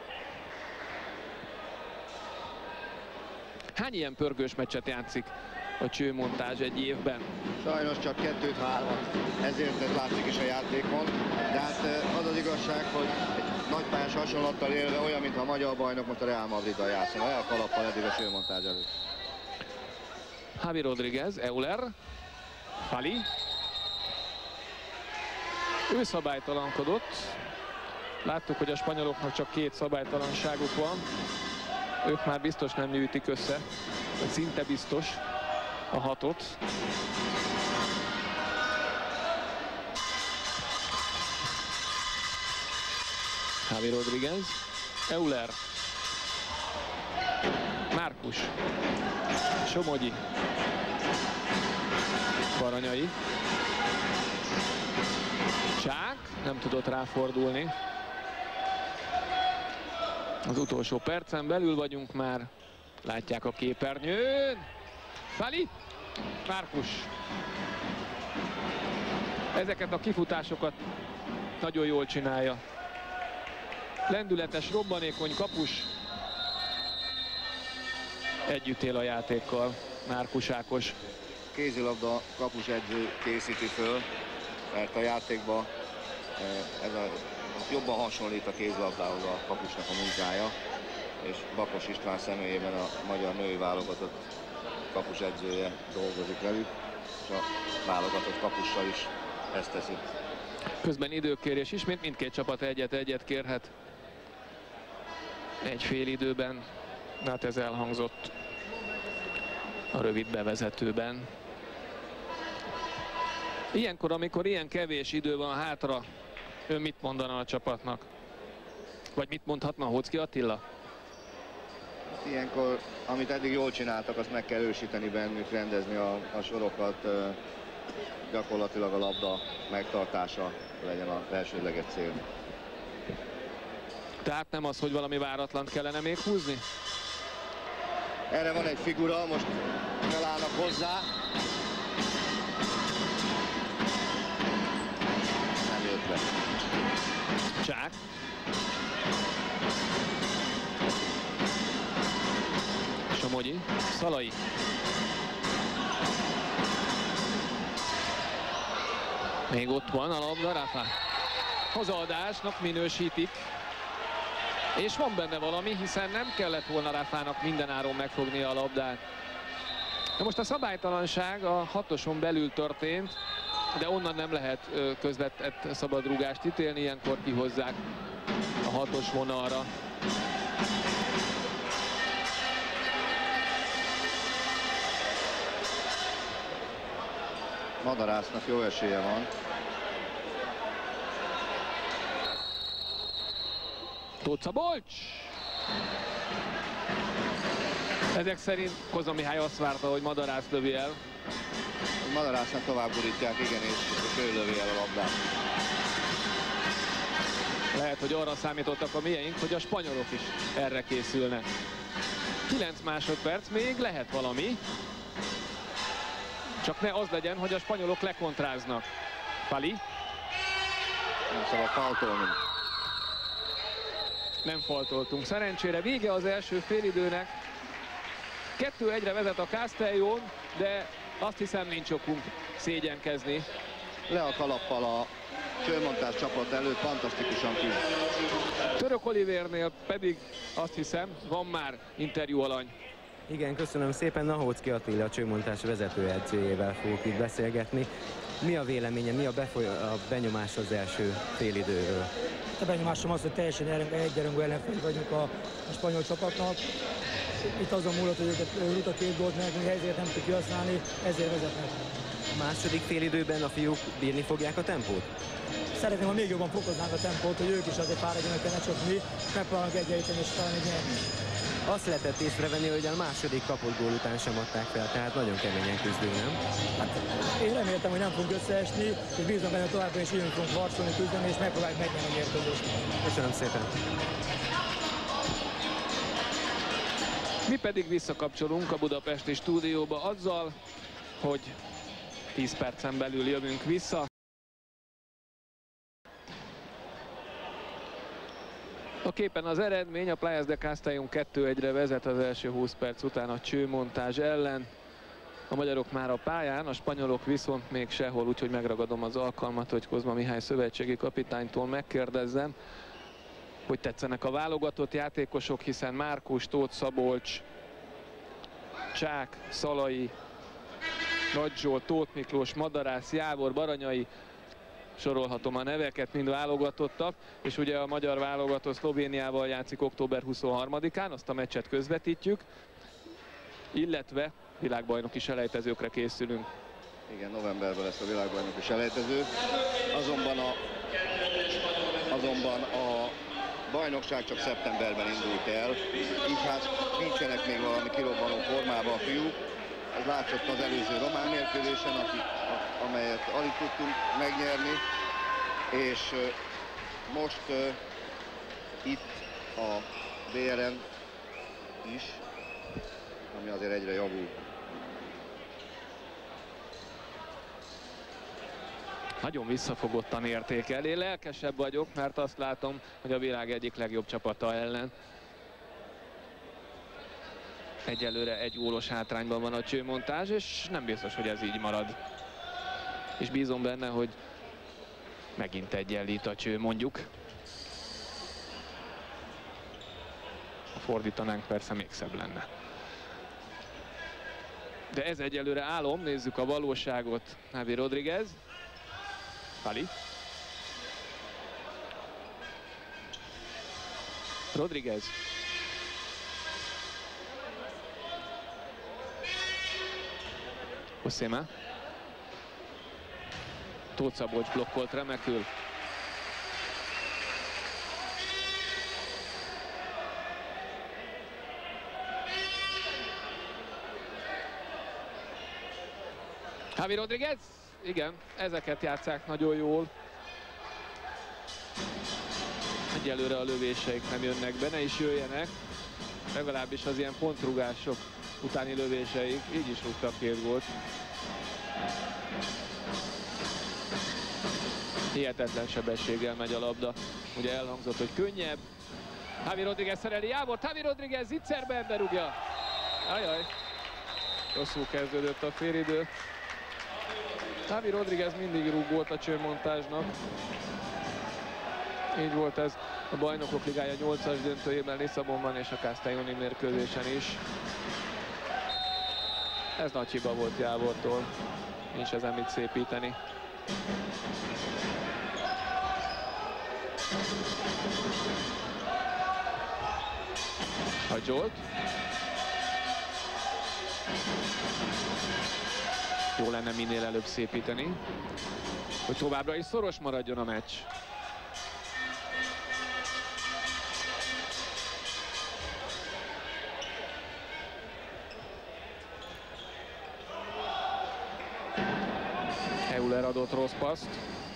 Hány ilyen pörgős meccset játszik a csőmontázs egy évben? Sajnos csak 2-3-at, ezért ez látszik is a játékon. De hát az az igazság, hogy egy nagypályás hasonlattal élve olyan, mintha a magyar bajnok most a Real Madriddal játszana. Olyan kalappal eddig a csőmontázs előtt. Javi Rodríguez, Euler, Fali. Ő szabálytalankodott. Láttuk, hogy a spanyoloknak csak 2 szabálytalanságuk van. Ők már biztos nem gyűjtik össze, vagy szinte biztos a 6-ot. Javi Rodríguez, Euler, Márkus, Somogyi, Baranyai, Csák, nem tudott ráfordulni. Az utolsó percen belül vagyunk már, látják a képernyőn. Fali, Márkus. Ezeket a kifutásokat nagyon jól csinálja. Lendületes, robbanékony kapus. Együtt él a játékkal Márkus Ákos. Kézilabda kapus edző készíti föl, mert a játékban ez jobban hasonlít a kézilabdához a kapusnak a munkája, és Bakos István személyében a magyar női válogatott kapus edzője dolgozik velük, és a válogatott kapussal is ezt teszi. Közben időkérés ismét, mindkét csapat egyet kérhet egy fél időben. Hát ez elhangzott a rövid bevezetőben. Ilyenkor, amikor ilyen kevés idő van hátra, ön mit mondana a csapatnak? Vagy mit mondhatna Hóczky Attila? Ilyenkor, amit eddig jól csináltak, azt meg kell erősíteni bennük, rendezni a sorokat, gyakorlatilag a labda megtartása legyen a elsődleges cél. Tehát nem az, hogy valami váratlant kellene még húzni? Erre van egy figura, most felállnak hozzá. Nem jött be. Csák. Somogyi. Szalai. Még ott van a labda, Ráfá. Hozzáadásnak minősítik. És van benne valami, hiszen nem kellett volna Ráfának mindenáron megfognia a labdát. Na most a szabálytalanság a 6-oson belül történt, de onnan nem lehet közvetett szabadrúgást ítélni, ilyenkor kihozzák a 6-os vonalra. Madarásznak jó esélye van. Tóth Szabolcs! Ezek szerint Koza Mihály azt várta, hogy Madarász lövi el. Madarásznak tovább burítják, igen, és ő lövi el a labdát. Lehet, hogy arra számítottak a mieink, hogy a spanyolok is erre készülnek. 9 másodperc, még lehet valami. Csak ne az legyen, hogy a spanyolok lekontráznak. Pali. Nem szabad faltolni. Nem faltoltunk. Szerencsére vége az első félidőnek. 2-1-re vezet a Castellón, de azt hiszem nincs okunk szégyenkezni. Le a kalappal a Csőmontás csapat előtt, fantasztikusan ki. Török Olivérnél pedig azt hiszem van már interjú alany. Igen, köszönöm szépen. Nahóczky Attila, a Csőmontás vezetőedzőjével fogok itt beszélgetni. Mi a véleménye, mi a benyomás az első félidőről? A benyomásom az, hogy teljesen egyenrangú ellenfél vagyunk a spanyol csapatnak. Itt azon múlott, hogy őket a 2 gólt nekünk helyzetet nem tudjuk kihasználni, ezért vezetnek. A második félidőben a fiúk bírni fogják a tempót? Szeretném, ha még jobban fokoznánk a tempót, hogy ők is azért fáradjanak, ne csak mi, megpróbálnak egyenlíteni és talán nyerni. Azt lehetett észrevenni, hogy a második kapott gól után sem adták fel, tehát nagyon keményen küzdünk, nem? Hát, én reméltem, hogy nem fogunk összeesni, és bízom benne, továbbra is így fogunk harcolni, küzdeni, és megpróbáljuk megnyerni a mérkőzést. Köszönöm szépen! Mi pedig visszakapcsolunk a budapesti stúdióba azzal, hogy 10 percen belül jövünk vissza. A képen az eredmény, a Playas de Castellón 2-1-re vezet az első 20 perc után a Csőmontás ellen. A magyarok már a pályán, a spanyolok viszont még sehol, úgyhogy megragadom az alkalmat, hogy Kozma Mihály szövetségi kapitánytól megkérdezzem, hogy tetszenek a válogatott játékosok, hiszen Márkus, Tóth Szabolcs, Csák, Szalai, Nagy Zsolt, Tóth Miklós, Madarász, Jávor, Baranyai, sorolhatom a neveket, mind válogatottak, és ugye a magyar válogatott Szlovéniával játszik október 23-án, azt a meccset közvetítjük, illetve világbajnoki selejtezőkre készülünk. Igen, novemberben lesz a világbajnoki selejtező, azonban a bajnokság csak szeptemberben indult el, így hát nincsenek még valami kirobbanó formában a fiúk. Ez látszott az előző román mérkőzésen, amelyet alig tudtunk megnyerni, és most itt a BRN is, ami azért egyre javul. Nagyon visszafogottan értékel. Én lelkesebb vagyok, mert azt látom, hogy a világ egyik legjobb csapata ellen. Egyelőre egy gólos hátrányban van a Csőmontás, és nem biztos, hogy ez így marad. És bízom benne, hogy megint egyenlít a Cső, mondjuk. Ha fordítanánk, persze még szebb lenne. De ez egyelőre álom, nézzük a valóságot. Javi Rodríguez. Pali. Rodríguez. Oszéma. Tóth Szabolcs blokkolt remekül. Javi Rodríguez. Igen, ezeket játsszák nagyon jól. Egyelőre a lövéseik nem jönnek be, ne is jöjjenek. Legalábbis az ilyen pontrugások utáni lövéseik, így is rúgtak 2 gólt. Hihetetlen sebességgel megy a labda. Ugye elhangzott, hogy könnyebb. Javi Rodríguez szereli Jávort, Javi Rodríguez zicserben berúgja. Ajaj, rosszul kezdődött a félidő. Javi Rodríguez mindig rúg volt a Csőmontásnak. Így volt ez a Bajnokok Ligája 8-as döntőjében Lisszabonban és a Castellóni mérkőzésen is. Ez nagy hiba volt Jávortól. Nincs ezen mit szépíteni. A Zsolt. Jó lenne minél előbb szépíteni, hogy továbbra is szoros maradjon a meccs. Euler adott rossz paszt.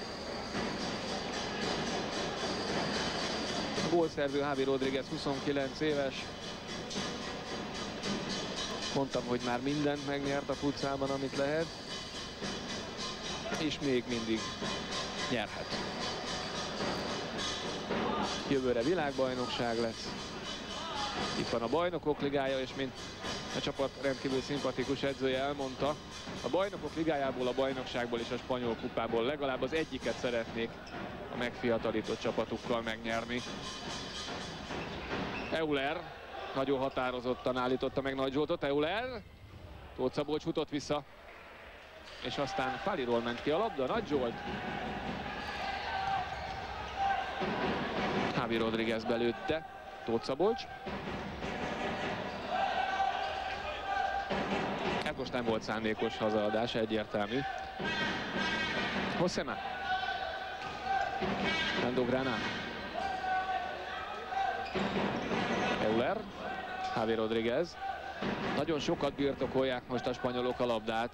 A gólszerző Javi Rodríguez 29 éves. Mondtam, hogy már mindent megnyert a futszálban, amit lehet. És még mindig nyerhet. Jövőre világbajnokság lesz. Itt van a Bajnokok Ligája, és mint a csapat rendkívül szimpatikus edzője elmondta, a Bajnokok Ligájából, a bajnokságból és a spanyol kupából legalább az egyiket szeretnék a megfiatalított csapatukkal megnyerni. Euler nagyon határozottan állította meg Nagy Zsoltot. Euler, Tóth Szabolcs futott vissza, és aztán Faliról ment ki a labda. Nagy Zsolt. Javi Rodríguez belőtte. Tóth Szabolcs. Ez most nem volt szándékos hazaadás, egyértelmű. Josema. Andograna. Euler. Javi Rodríguez. Nagyon sokat birtokolják most a spanyolok a labdát.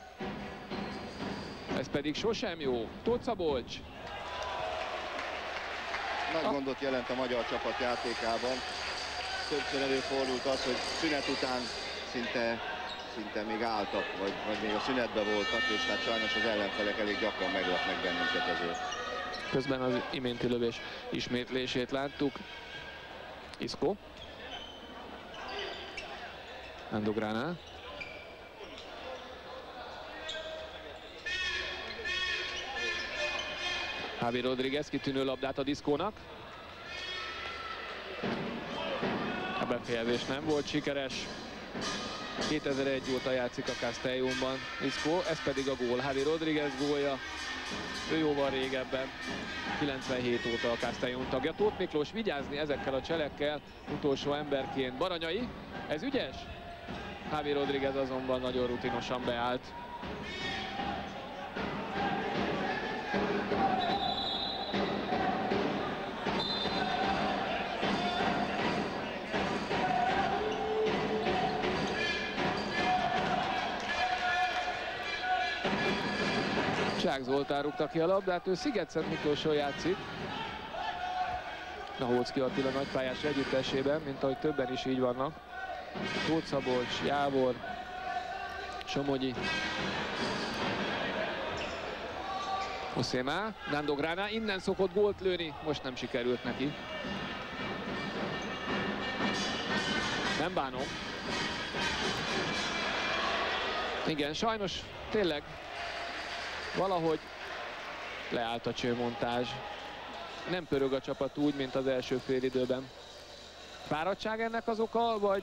Ez pedig sosem jó. Tóth Szabolcs. Nagy gondot jelent a magyar csapat játékában. Többször előfordult az, hogy szünet után szinte még álltak, vagy még a szünetben voltak, és hát sajnos az ellenfelek elég gyakran meglepnek bennünket ezért. Közben az iménti lövés ismétlését láttuk. Isco. Andograna. Javi Rodríguez kitűnő labdát ad Iscónak. A befejezés nem volt sikeres. 2001 óta játszik a Castellónban Isco, ez pedig a gól. Javi Rodríguez gólja. Ő jóval régebben, 97 óta a Castellón tagja. Tóth Miklós vigyázni ezekkel a cselekkel, utolsó emberként. Baranyai, ez ügyes? Javi Rodríguez azonban nagyon rutinosan beállt. Csák Zoltán rúgta ki a labdát, ő Szigetszent Miklóson játszik. Nahóczky Attila nagypályás együttesében, mint ahogy többen is így vannak. Tóth Szabolcs, Jávor, Somogyi. Josema, Andograna, innen szokott gólt lőni, most nem sikerült neki. Nem bánom. Igen, sajnos tényleg valahogy leállt a csőmontázs. Nem pörög a csapat úgy, mint az első félidőben. Fáradtság ennek az oka, vagy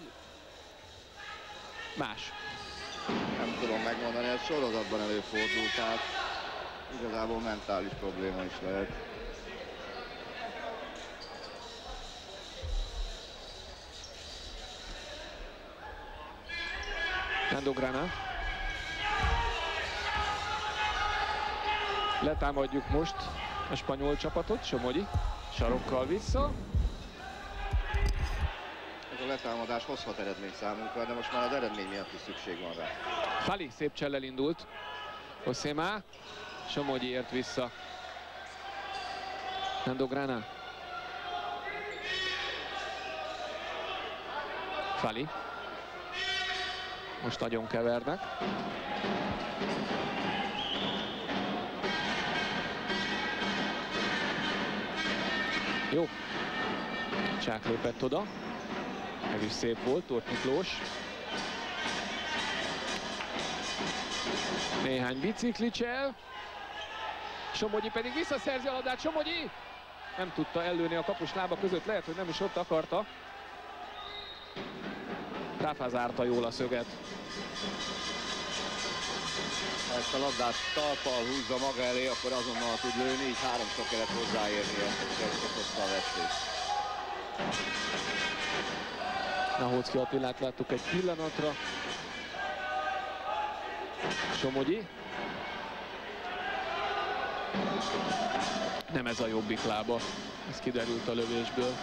más? Nem tudom megmondani, ez sorozatban előfordult, tehát igazából mentális probléma is lehet. Andograna. Letámadjuk most a spanyol csapatot, Somogyi sarokkal vissza. Ez a letámadás hozhat eredményt számunkra, de most már az eredmény miatt is szükség van rá. Fali szép csellel indult. Josema, Somogyi ért vissza. Andograna. Fali. Most nagyon kevernek. Jó. Csák lépett oda. Ez is szép volt, Tóth Miklós. Néhány biciklicsel. Somogyi pedig visszaszerzi a labdát. Somogyi nem tudta ellőni a kapus lába között, lehet, hogy nem is ott akarta. Ráfá zárta jól a szöget. Ha ezt a labdát talpal húzza maga elé, akkor azonnal tud lőni, így háromszor kellett hozzáérnie, hogy okozta a veszélyt. Nahócki Attilát láttuk egy pillanatra. Somogyi. Nem ez a jobbik lába, ez kiderült a lövésből.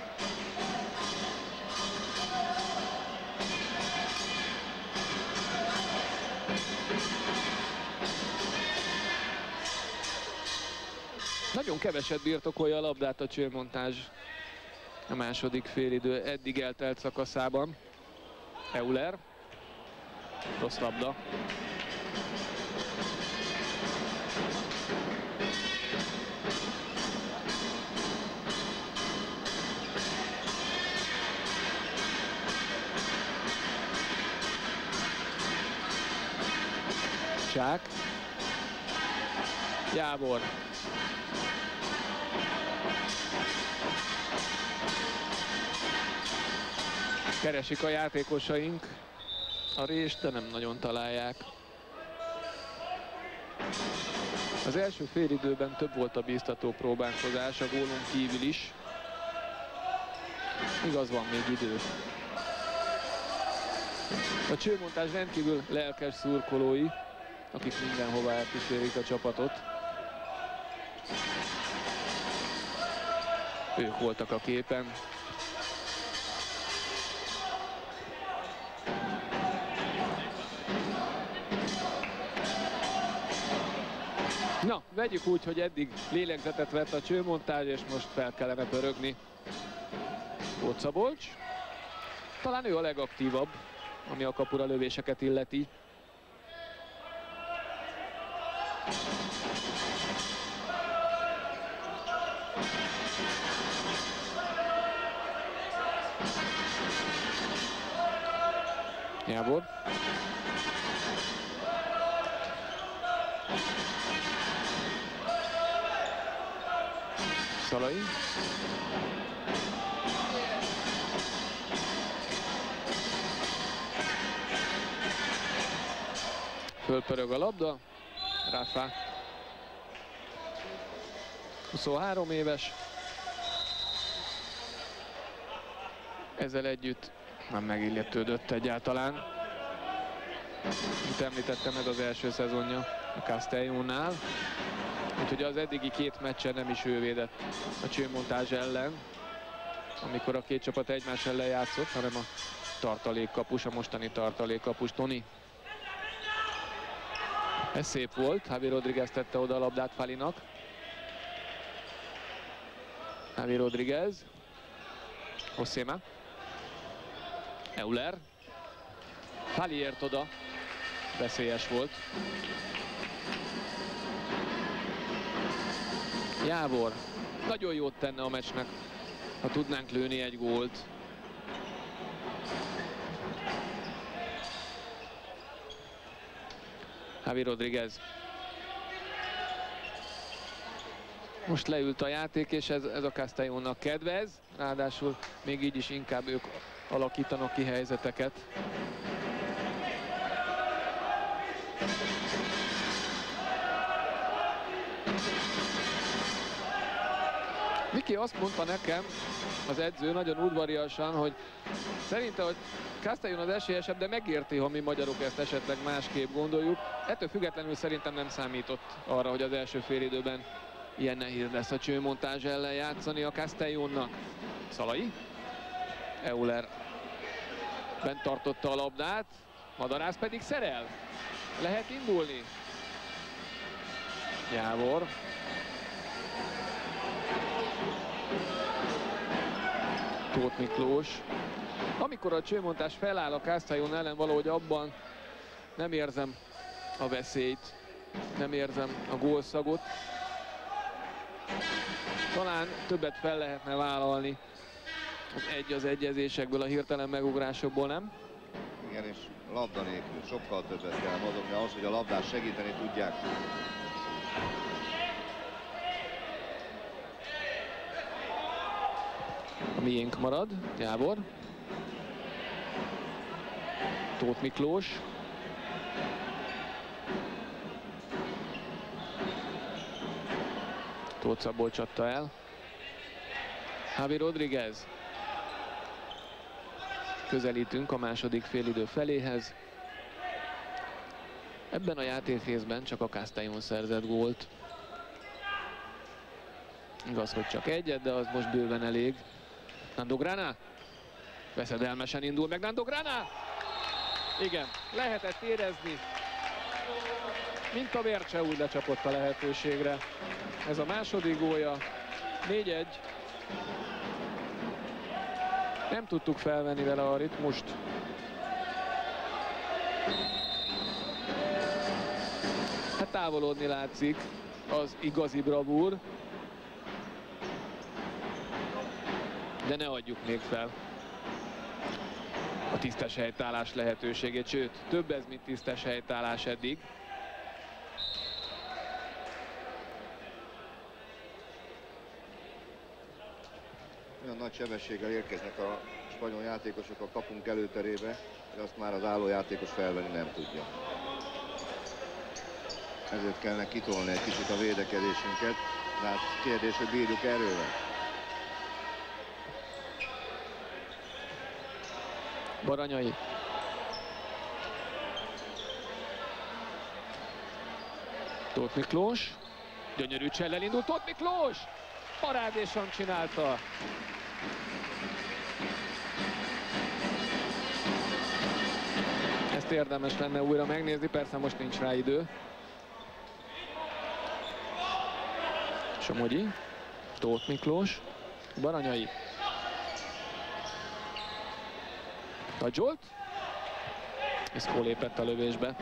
Nagyon keveset birtokolja a labdát a Csőmontázs a második félidő eddig eltelt szakaszában. Euler. Rossz labda. Csák. Jábor. Keresik a játékosaink a rést, de nem nagyon találják. Az első félidőben több volt a bíztató próbálkozás, a gólon kívül is. Igaz, van még idő. A Csőmontázs rendkívül lelkes szurkolói, akik mindenhova elkísérik a csapatot. Ők voltak a képen. Na, vegyük úgy, hogy eddig lélegzetet vett a Csőmontázs, és most fel kellene pörögni. Kocabolcs. Talán ő a legaktívabb, ami a kapura lövéseket illeti. Jábor. Szalai. Fölpörög a labda. Ráfá. 23 éves. Ezzel együtt nem megilletődött egyáltalán. Mint említettem, ez az első szezonja a Castellónál. Úgyhogy az eddigi két meccsen nem is ő védett a Csőmontázs ellen, amikor a két csapat egymás ellen játszott, hanem a tartalékkapus, a mostani tartalékkapus, Toni. Ez szép volt, Javi Rodriguez tette oda a labdát Falinak. Javi Rodriguez. Hosszéma. Euler. Fali ért oda. Veszélyes volt. Jábor. Nagyon jót tenne a meccsnek, ha tudnánk lőni egy gólt. Javi Rodriguez. Most leült a játék, és ez a Castellónak kedvez. Ráadásul még így is inkább ők alakítanak ki helyzeteket. Miki azt mondta nekem, az edző nagyon udvariasan, hogy szerinte, hogy Castellón az esélyesebb, de megérti, ha mi magyarok ezt esetleg másképp gondoljuk. Ettől függetlenül szerintem nem számított arra, hogy az első félidőben ilyen nehéz lesz a Csőmontázs ellen játszani a Castellónnak. Szalai. Euler bent tartotta a labdát, Madarász pedig szerel. Lehet indulni. Jávor. Tóth Miklós. Amikor a Csőmontázs feláll a Castellón ellen, valahogy abban nem érzem a veszélyt, nem érzem a gólszagot. Talán többet fel lehetne vállalni az egyezésekből, a hirtelen megugrásokból, nem? Igen, és labda nélkül sokkal többet kell mozogni ahhoz, hogy a labdát segíteni tudják. A miénk marad, Jábor. Tóth Miklós. Tóth Szabolcs csatta el. Javi Rodriguez. Közelítünk a második félidő feléhez. Ebben a játékrészben csak a Castellón szerzett gólt. Igaz, hogy csak egyet, de az most bőven elég. Nando Grana. Veszedelmesen indul meg Nando Grana. Igen, lehetett érezni, mint a mérce, úgy lecsapott a lehetőségre. Ez a második gólja. 4-1. Nem tudtuk felvenni vele a ritmust. Hát távolodni látszik az igazi bravúr. De ne adjuk még fel a tisztes helytállás lehetőségét, sőt, több ez, mint tisztes helytállás eddig. Olyan nagy sebességgel érkeznek a spanyol játékosok a kapunk előterébe, de azt már az álló játékos felvenni nem tudja. Ezért kellene kitolni egy kicsit a védekezésünket, de hát kérdés, hogy bírjuk erővel. Baranyai. Tóth Miklós. Gyönyörű csellel indult Tóth Miklós. Parádésan csinálta. Ezt érdemes lenne újra megnézni, persze most nincs rá idő. Somogyi. Tóth Miklós. Baranyai. Nagy Zsolt. Iszkó lépett a lövésbe.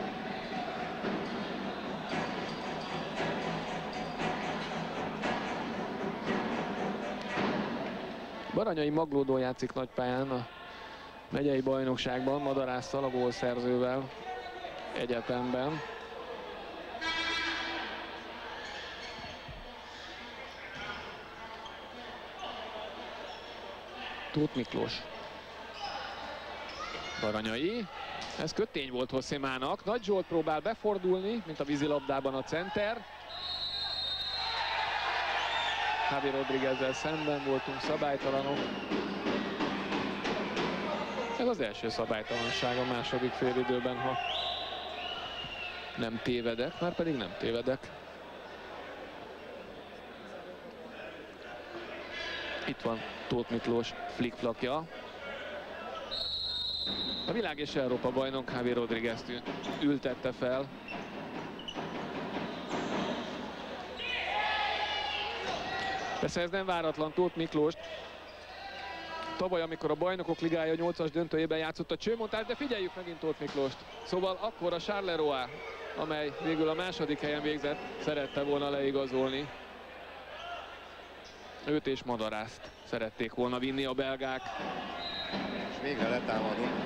Baranyai Maglódon játszik nagypályán a megyei bajnokságban, Madarásszal, a gólszerzővel egyetemben. Tóth Miklós. Baranyai. Ez kötény volt Hosszimának. Nagy Zsolt próbál befordulni, mint a vízilabdában a center. Javi Rodriguezzel szemben voltunk szabálytalanok. Ez az első szabálytalanság a második félidőben, ha nem tévedek, már pedig nem tévedek. Itt van Tóth Miklós flickflakja. A világ és Európa bajnok Javi Rodriguez ültette fel. Persze ez nem váratlan Tóth Miklós. Tavaly, amikor a Bajnokok Ligája 8-as döntőjében játszott a csőmontás, de figyeljük megint Tóth Miklóst. Szóval akkor a Charleroi, amely végül a második helyen végzett, szerette volna leigazolni. Őt és Madarászt szerették volna vinni a belgák. És végre letámadunk.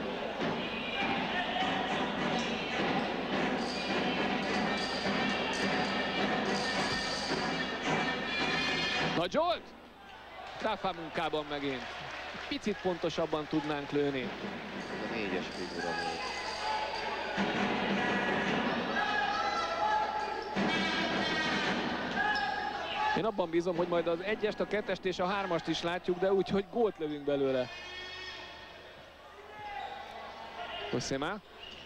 Nagy Zsolt! Ráfá munkában megint. Picit pontosabban tudnánk lőni. Ez a 4-es figura volt. Én abban bízom, hogy majd az 1-est, a 2-est és a 3-ast is látjuk, de úgy, hogy gólt lövünk belőle. Hosszimá.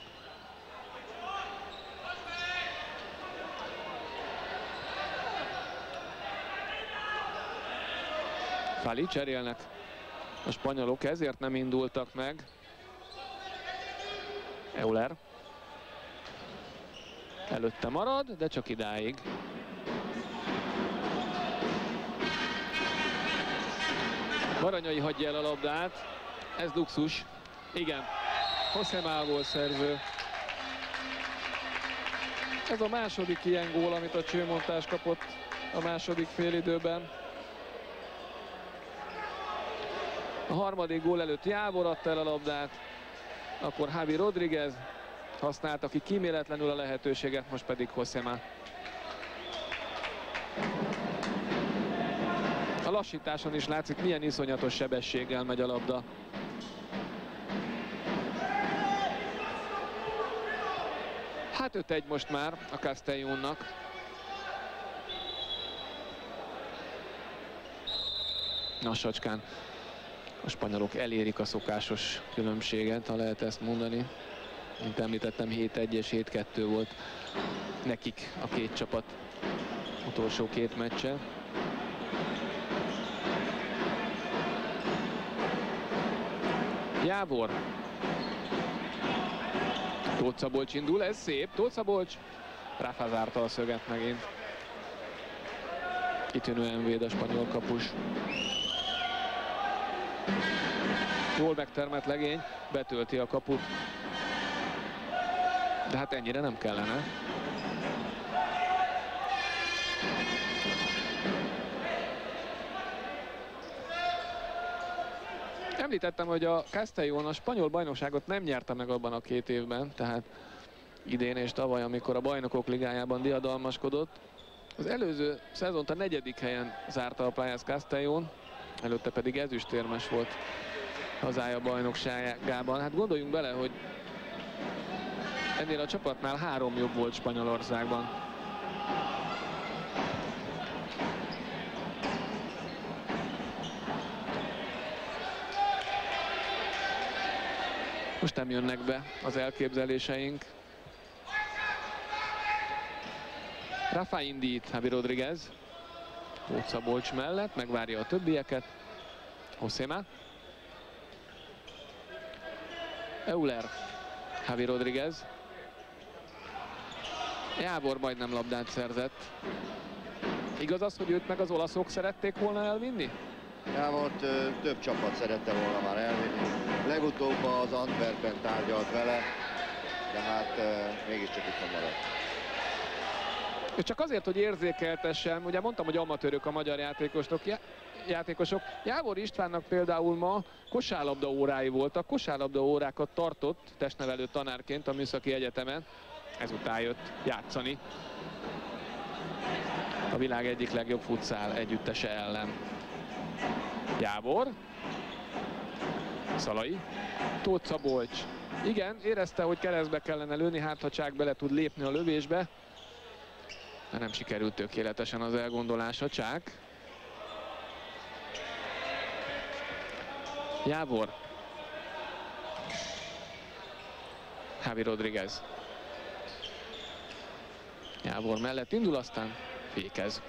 Fali cserélnek a spanyolok, ezért nem indultak meg. Euler. Előtte marad, de csak idáig. Baranyai hagyja el a labdát. Ez luxus. Igen. Hosszimá gólszerző. Ez a második ilyen gól, amit a csőmontás kapott a második félidőben. A harmadik gól előtt Jávor adta el a labdát, akkor Javi Rodriguez használta ki kíméletlenül a lehetőséget, most pedig Hosszimá. A lassításon is látszik, milyen iszonyatos sebességgel megy a labda. Hát 5-1 most már a Castellónnak. lassacskán a spanyolok elérik a szokásos különbséget, ha lehet ezt mondani. Mint említettem, 7-1 és 7-2 volt nekik a két csapat utolsó két meccse. Jávor. Tóth Szabolcs indul, ez szép. Tóth Szabolcs Rafa zárta a szöget megint. Kitűnően véd a spanyol kapus. Jól megtermett legény, betölti a kaput. De hát ennyire nem kellene. Említettem, hogy a Castellón a spanyol bajnokságot nem nyerte meg abban a 2 évben, tehát idén és tavaly, amikor a Bajnokok Ligájában diadalmaskodott. Az előző szezont a 4. helyen zárta a Playas Castellón, előtte pedig ezüstérmes volt hazája bajnokságában. Hát gondoljunk bele, hogy ennél a csapatnál 3 jobb volt Spanyolországban. Most nem jönnek be az elképzeléseink. Rafa indít Javi Rodríguez. Tóth Szabolcs mellett, megvárja a többieket. Josema. Euler. Javi Rodríguez. Jávor majdnem labdát szerzett. Igaz az, hogy őt meg az olaszok szerették volna elvinni? Jávort több csapat szerette volna már elvinni. Legutóbb az Antwerpen tárgyalt vele, de hát mégiscsak itt maradt. És csak azért, hogy érzékeltessem, ugye mondtam, hogy amatőrök a magyar játékosok. Jávor Istvánnak például ma kosárlabda órái voltak, kosárlabda órákat tartott testnevelő tanárként a Műszaki Egyetemen. Ezután jött játszani a világ egyik legjobb futszál együttese ellen. Jávor. Szalai. Tóth Szabolcs. Igen, érezte, hogy keresztbe kellene lőni, hát ha Csák bele tud lépni a lövésbe. De nem sikerült tökéletesen az elgondolása Csák. Jávor. Javi Rodríguez. Jávor mellett indul, aztán fékez.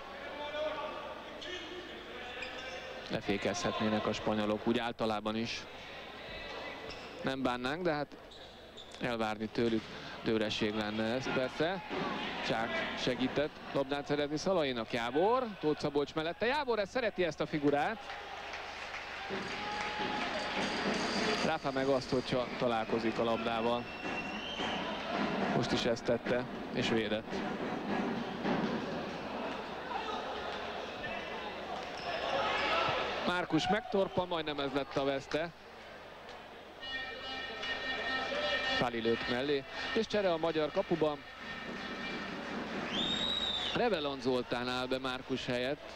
Lefékezhetnének a spanyolok, úgy általában is. Nem bánnánk, de hát elvárni tőlük dőresség lenne ez persze. Csák segített labdát szerezni Szalainak. Jávor, Tóth Szabolcs mellette. Jávor szereti ezt a figurát. Rafa meg azt, hogyha találkozik a labdával. Most is ezt tette, és védett. Márkus megtorpa, majdnem ez lett a veszte. Fali lőtt mellé, és csere a magyar kapuban. Revelan Zoltán áll be Márkus helyett.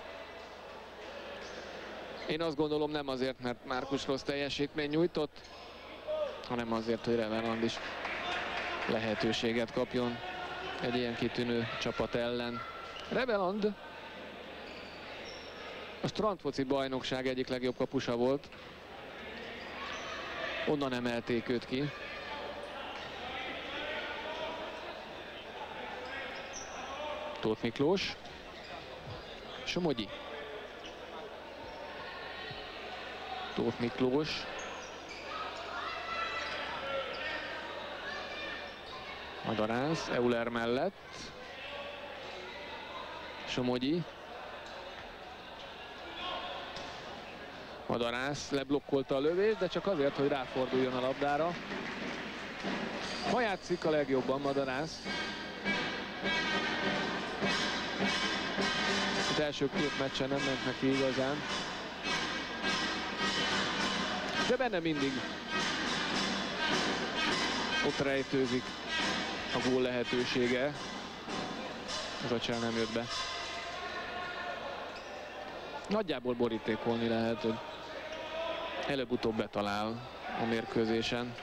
Én azt gondolom, nem azért, mert Márkus rossz teljesítmény nyújtott, hanem azért, hogy Reveland is lehetőséget kapjon egy ilyen kitűnő csapat ellen. Reveland a strandfoci bajnokság egyik legjobb kapusa volt. Onnan emelték őt ki. Tóth Miklós. Somogyi. Tóth Miklós. Madarász, Euler mellett. Somogyi. Madarász leblokkolta a lövést, de csak azért, hogy ráforduljon a labdára. Ma játszik a legjobban Madarász. Az első 2 meccsen nem ment neki igazán. De benne mindig ott rejtőzik a gól lehetősége. Az a csel nem jött be. Nagyjából borítékolni lehet, hogy előbb-utóbb betalál a mérkőzésen.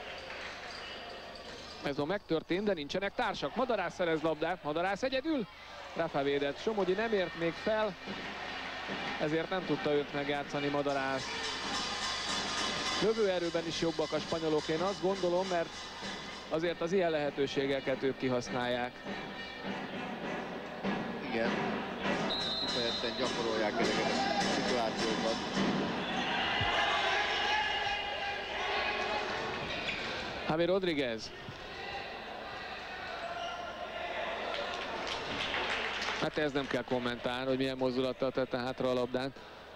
Ez ma megtörtént, de nincsenek társak. Madarász szerez labdát, Madarász egyedül. Rafa védett, Somogyi nem ért még fel. ezért nem tudta őt megjátszani Madarász. Lövőerőben is jobbak a spanyolok, én azt gondolom, mert azért az ilyen lehetőségeket ők kihasználják. Igen, kifejezetten gyakorolják ezeket a szituációkat. Javi Rodríguez. Hát ez nem kell kommentálni, hogy milyen mozdulattal tette hátra a labdát.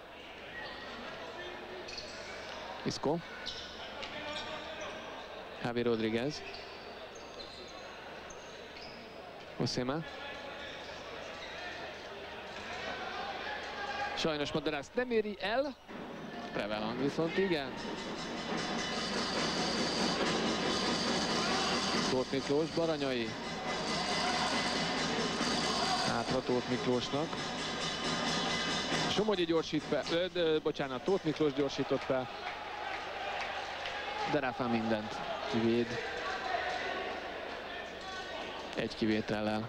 Isco. Javi Rodríguez. Josema. Sajnos Madarász nem éri el. Prevelan viszont igen. Tóth Miklós, Baranyai. Hátra Tóth Miklósnak. Somogyi gyorsít fel, bocsánat, Tóth Miklós gyorsított fel. De Rafa mindent kivéd. Egy kivétellel.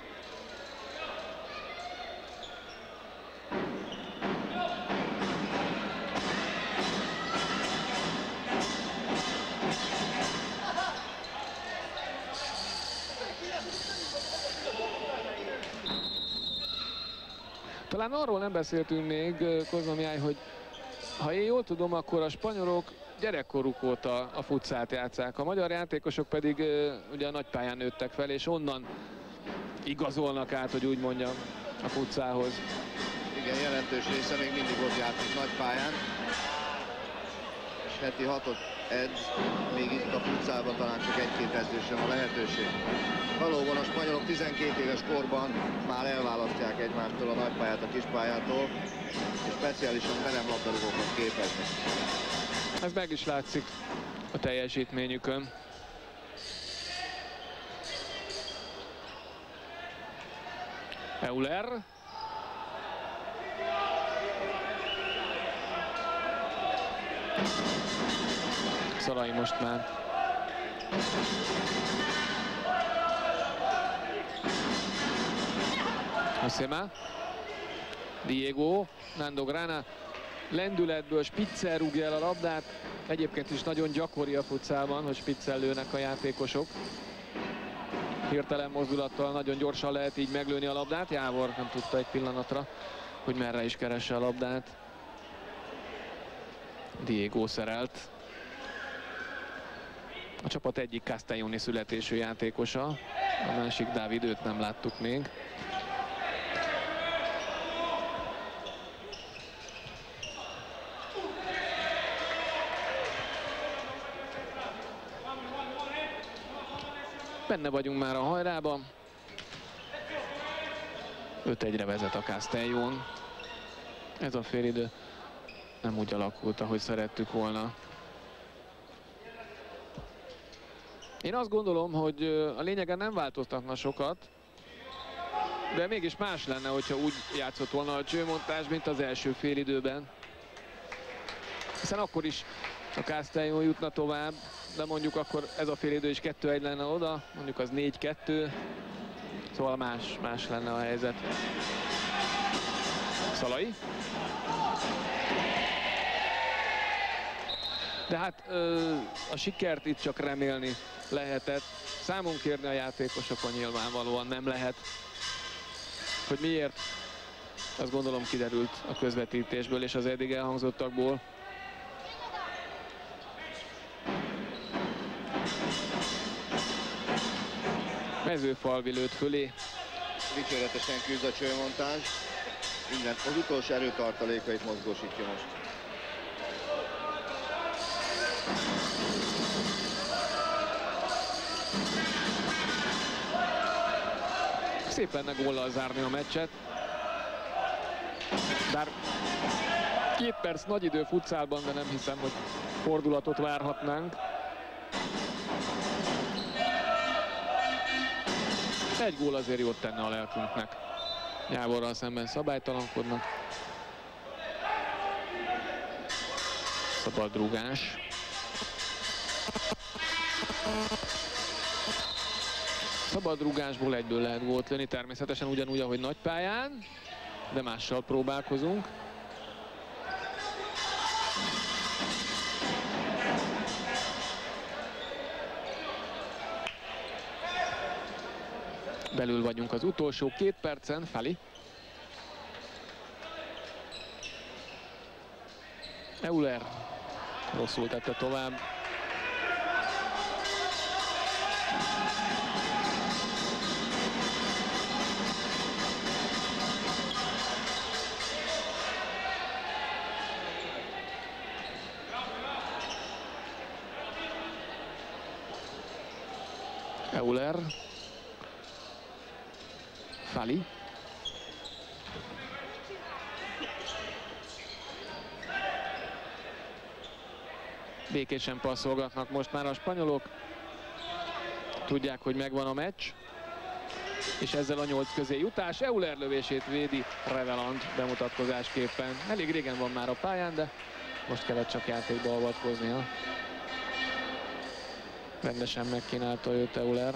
Talán arról nem beszéltünk még, Kozma, hogy ha én jól tudom, akkor a spanyolok gyerekkoruk óta a futszált játsszák. A magyar játékosok pedig ugye a nagypályán nőttek fel, és onnan igazolnak át, hogy úgy mondjam, a futszálhoz. Igen, jelentős része még mindig ott játszik nagypályán. És heti 6-ot edz, még itt a futszálban talán csak egy-két edzésre van lehetőség. Valóban a spanyolok 12 éves korban már elválasztják egymástól a nagypályát a kispályától, és speciálisan merevlabdarúgókat képezni. Ez meg is látszik a teljesítményükön. Euler. Szalai most már. Josema. Diego. Nando Grana. Lendületből Spitzel rúgja el a labdát. Egyébként is nagyon gyakori a futszálban, hogy Spitzel lőnek a játékosok. Hirtelen mozdulattal nagyon gyorsan lehet így meglőni a labdát. Jávor nem tudta egy pillanatra, hogy merre is keresse a labdát. Diego szerelt. A csapat egyik castelloni születésű játékosa. A másik Dávid, őt nem láttuk még. Benne vagyunk már a hajrában. 5-1-re vezet a Castellón. Ez a félidő nem úgy alakult, ahogy szerettük volna. Én azt gondolom, hogy a lényegen nem változtatna sokat, de mégis más lenne, hogyha úgy játszott volna a csőmontás, mint az első félidőben. Hiszen akkor is a Castellón jutna tovább, de mondjuk akkor ez a félidő is 2-1 lenne oda, mondjuk az 4-2, szóval más lenne a helyzet. Szalai. De hát a sikert itt csak remélni lehetett. Számon kérni a játékosokon nyilvánvalóan nem lehet. Hogy miért? Azt gondolom kiderült a közvetítésből és az eddig elhangzottakból. Mezőfalvi lőtt fölé. Dicséretesen küzd a csőmontás. Minden, az utolsó erőtartalékait mozgósítja most. Szép lenne góllal zárni a meccset. Bár 2 perc nagy idő futszálban, de nem hiszem, hogy fordulatot várhatnánk. Egy gól azért jót tenne a lelkünknek. Jávorral szemben szabálytalankodnak. Szabad rúgás. Szabad rúgásból egyből lehet gólt lőni, természetesen ugyanúgy, ahogy nagypályán, de mással próbálkozunk. Belül vagyunk az utolsó 2 percen. Fali. Euler rosszul tette tovább. Euler. Fali. Békésen passzolgatnak most már a spanyolok. Tudják, hogy megvan a meccs. És ezzel a 8 közé jutás. Euler lövését védi Reveland bemutatkozásképpen. Elég régen van már a pályán, de most kellett csak játékba avatkoznia. Rendesen megkínálta őt Euler.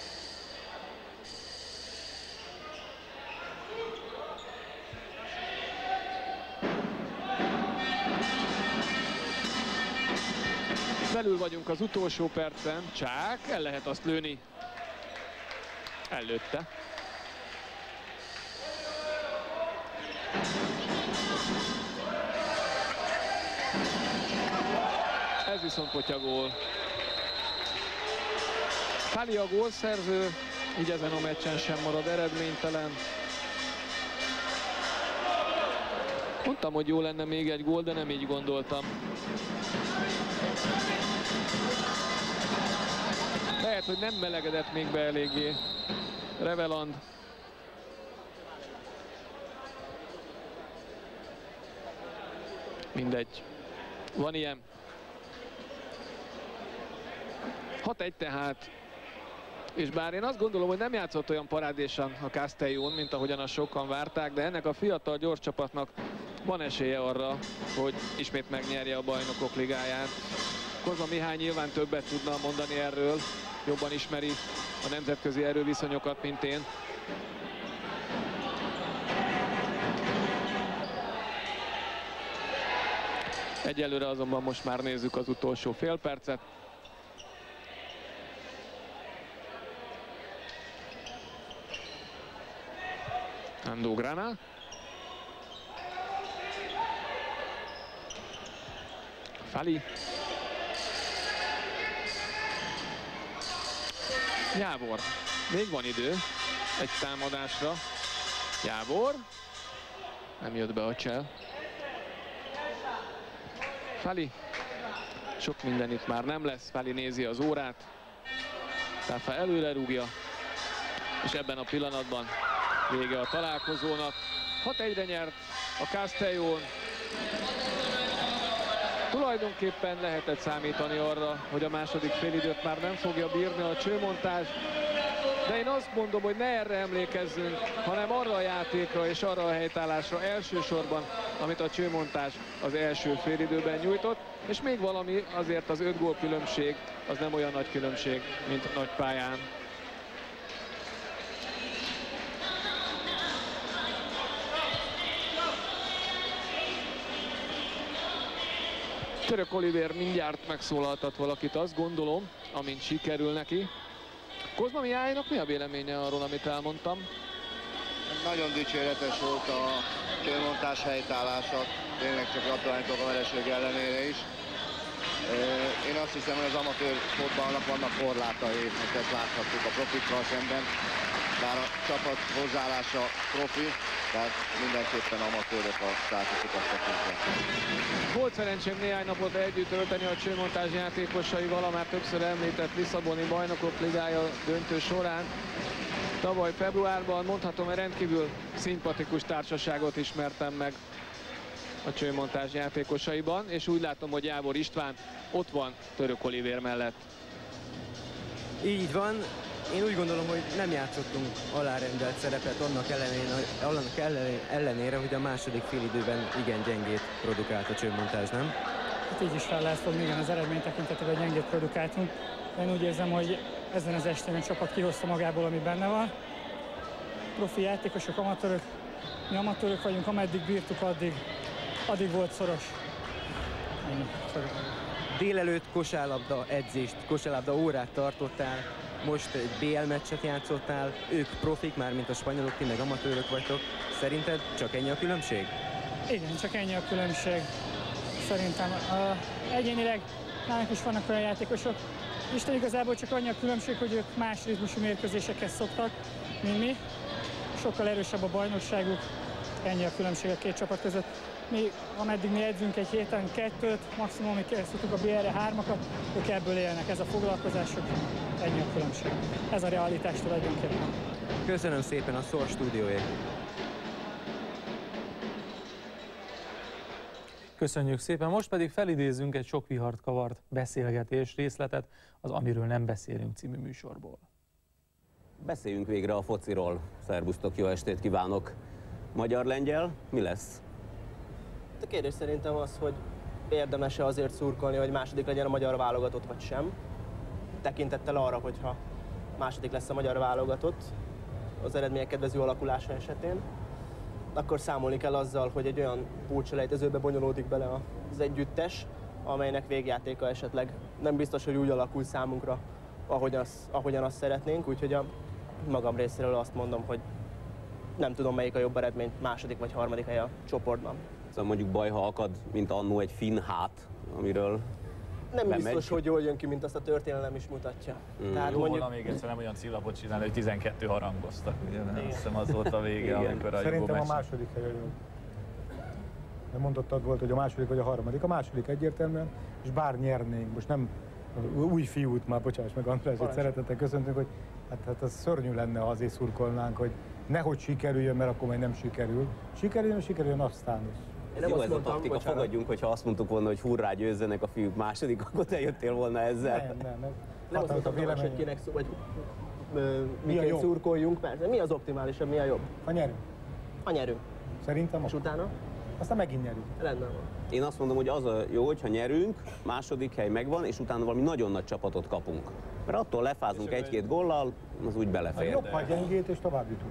Belül vagyunk az utolsó percen. Csák, el lehet azt lőni. Előtte. Ez viszont potyagól. Fali a gólszerző, így ezen a meccsen sem marad eredménytelen. Mondtam, hogy jó lenne még egy gól, de nem így gondoltam. Lehet, hogy nem melegedett még be eléggé Reveland. Mindegy. Van ilyen. 6-1 tehát. És bár én azt gondolom, hogy nem játszott olyan parádésan a Castellón, mint ahogyan azt sokan várták, de ennek a fiatal gyors csapatnak van esélye arra, hogy ismét megnyerje a Bajnokok Ligáját. Kozma Mihály nyilván többet tudna mondani erről, jobban ismeri a nemzetközi erőviszonyokat, mint én. Egyelőre azonban most már nézzük az utolsó fél percet. Andúgrana. Fali. Jávor. Még van idő egy támadásra. Jávor. Nem jött be a csel. Fali. Sok minden itt már nem lesz. Fali nézi az órát. Táfa előre rúgja. És ebben a pillanatban vége a találkozónak. 6-1-re nyert a Castellón. Tulajdonképpen lehetett számítani arra, hogy a második félidőt már nem fogja bírni a csőmontás. De én azt mondom, hogy ne erre emlékezzünk, hanem arra a játékra és arra a helytállásra elsősorban, amit a csőmontás az első félidőben nyújtott. És még valami, azért az 5 gól különbség az nem olyan nagy különbség, mint nagy pályán. Török Olivér mindjárt megszólaltat valakit, azt gondolom, amint sikerül neki. Kozma Mihálynak mi a véleménye arról, amit elmondtam? Nagyon dicséretes volt a csőmontás helytállása, tényleg csak gratulálni a vereség ellenére is. Én azt hiszem, hogy az amatőr fotballnak vannak korlátai, mert ezt láthattuk a profikkal szemben. Bár a csapat hozzáállása profi, tehát mindenképpen amatőrök a státuszokat tekintve. Volt szerencsém néhány napot együtt tölteni a csőmontás játékosaival, a már többször említett Lisszaboni Bajnokok Ligája döntő során. Tavaly februárban mondhatom, hogy rendkívül szimpatikus társaságot ismertem meg a csőmontás játékosaiban, és úgy látom, hogy Jávor István ott van Török Olivér mellett. Így van. Én úgy gondolom, hogy nem játszottunk alárendelt szerepet annak ellenére, hogy a második félidőben igen gyengét produkált a csőmontás, nem? Hát így is fel lehet fogni, igen, az eredmény tekintetében gyengét produkáltunk. Én úgy érzem, hogy ezen az estén a csapat kihozta magából, ami benne van. Profi játékosok, amatőrök. Mi amatőrök vagyunk, ameddig bírtuk, addig volt szoros. Délelőtt kosárlabda edzést, kosárlabda órát tartottál. most egy BL meccset játszottál, ők profik, mármint a spanyolok, ti meg amatőrök vagytok. Szerinted csak ennyi a különbség? Igen, csak ennyi a különbség. Szerintem egyénileg nálunk is vannak olyan játékosok, Isten igazából csak annyi a különbség, hogy ők más ritmusú mérkőzésekhez szoktak, mint mi. Sokkal erősebb a bajnokságuk, ennyi a különbség a két csapat között. Mi, ameddig mi edzünk egy héten 2-t, maximum amíg készültük a BL-re 3-akat, ők ebből élnek, ez a foglalkozásuk, ennyi a különbség. Ez a realitás tulajdonképpen. Köszönöm szépen a Szor stúdióért. Köszönjük szépen, most pedig felidézzünk egy sok vihart kavart beszélgetés részletet az Amiről nem beszélünk című műsorból. Beszéljünk végre a fociról. Szervusztok, jó estét kívánok! Magyar-lengyel, mi lesz? A kérdés szerintem az, hogy érdemes-e azért szurkolni, hogy második legyen a magyar válogatott, vagy sem. Tekintettel arra, hogyha második lesz a magyar válogatott, az eredmények kedvező alakulása esetén, akkor számolni kell azzal, hogy egy olyan pótselejtezőbe bonyolódik bele az együttes, amelynek végjátéka esetleg nem biztos, hogy úgy alakul számunkra, ahogyan azt szeretnénk, úgyhogy a magam részéről azt mondom, hogy nem tudom, melyik a jobb eredmény, második vagy harmadik hely a csoportban. Szóval mondjuk baj, ha akad, mint annó egy finn hát, amiről nem bemegy. biztos, hogy jól jön ki, mint azt a történelem is mutatja. Tehát Jó mondjuk... volna még egyszer nem olyan cillapot csinálni, hogy 12 harangoztak, ugye? Azt hiszem az volt a vége, amikor a Szerintem a második hely jó. Nem mondottad volt, hogy a második vagy a harmadik. A második egyértelműen, és bár nyernénk, most nem új fiút már, bocsáss meg András, hogy szeretettel köszöntünk, hogy hát az szörnyű lenne, ha azért szurkolnánk, hogy nehogy sikerüljön, mert akkor majd nem sikerül. Sikerüljön aztán is. Jó ez a taktika, fogadjunk, hogyha azt mondtuk volna, hogy hurrá, győzzenek a fiúk második, akkor te jöttél volna ezzel. Nem azt mondtam, hogy kinek vagy miként szurkoljunk, persze. Mi az optimálisabb, mi a jobb? Ha nyerünk. Ha nyerünk. Szerintem. És utána? Aztán megint nyerünk. Rendben van. Én azt mondom, hogy az a jó, hogyha nyerünk, második hely megvan, és utána valami nagyon nagy csapatot kapunk. Mert attól lefázunk egy-két góllal, az úgy belefér. Jobb, ha gyengét, és tovább jutunk.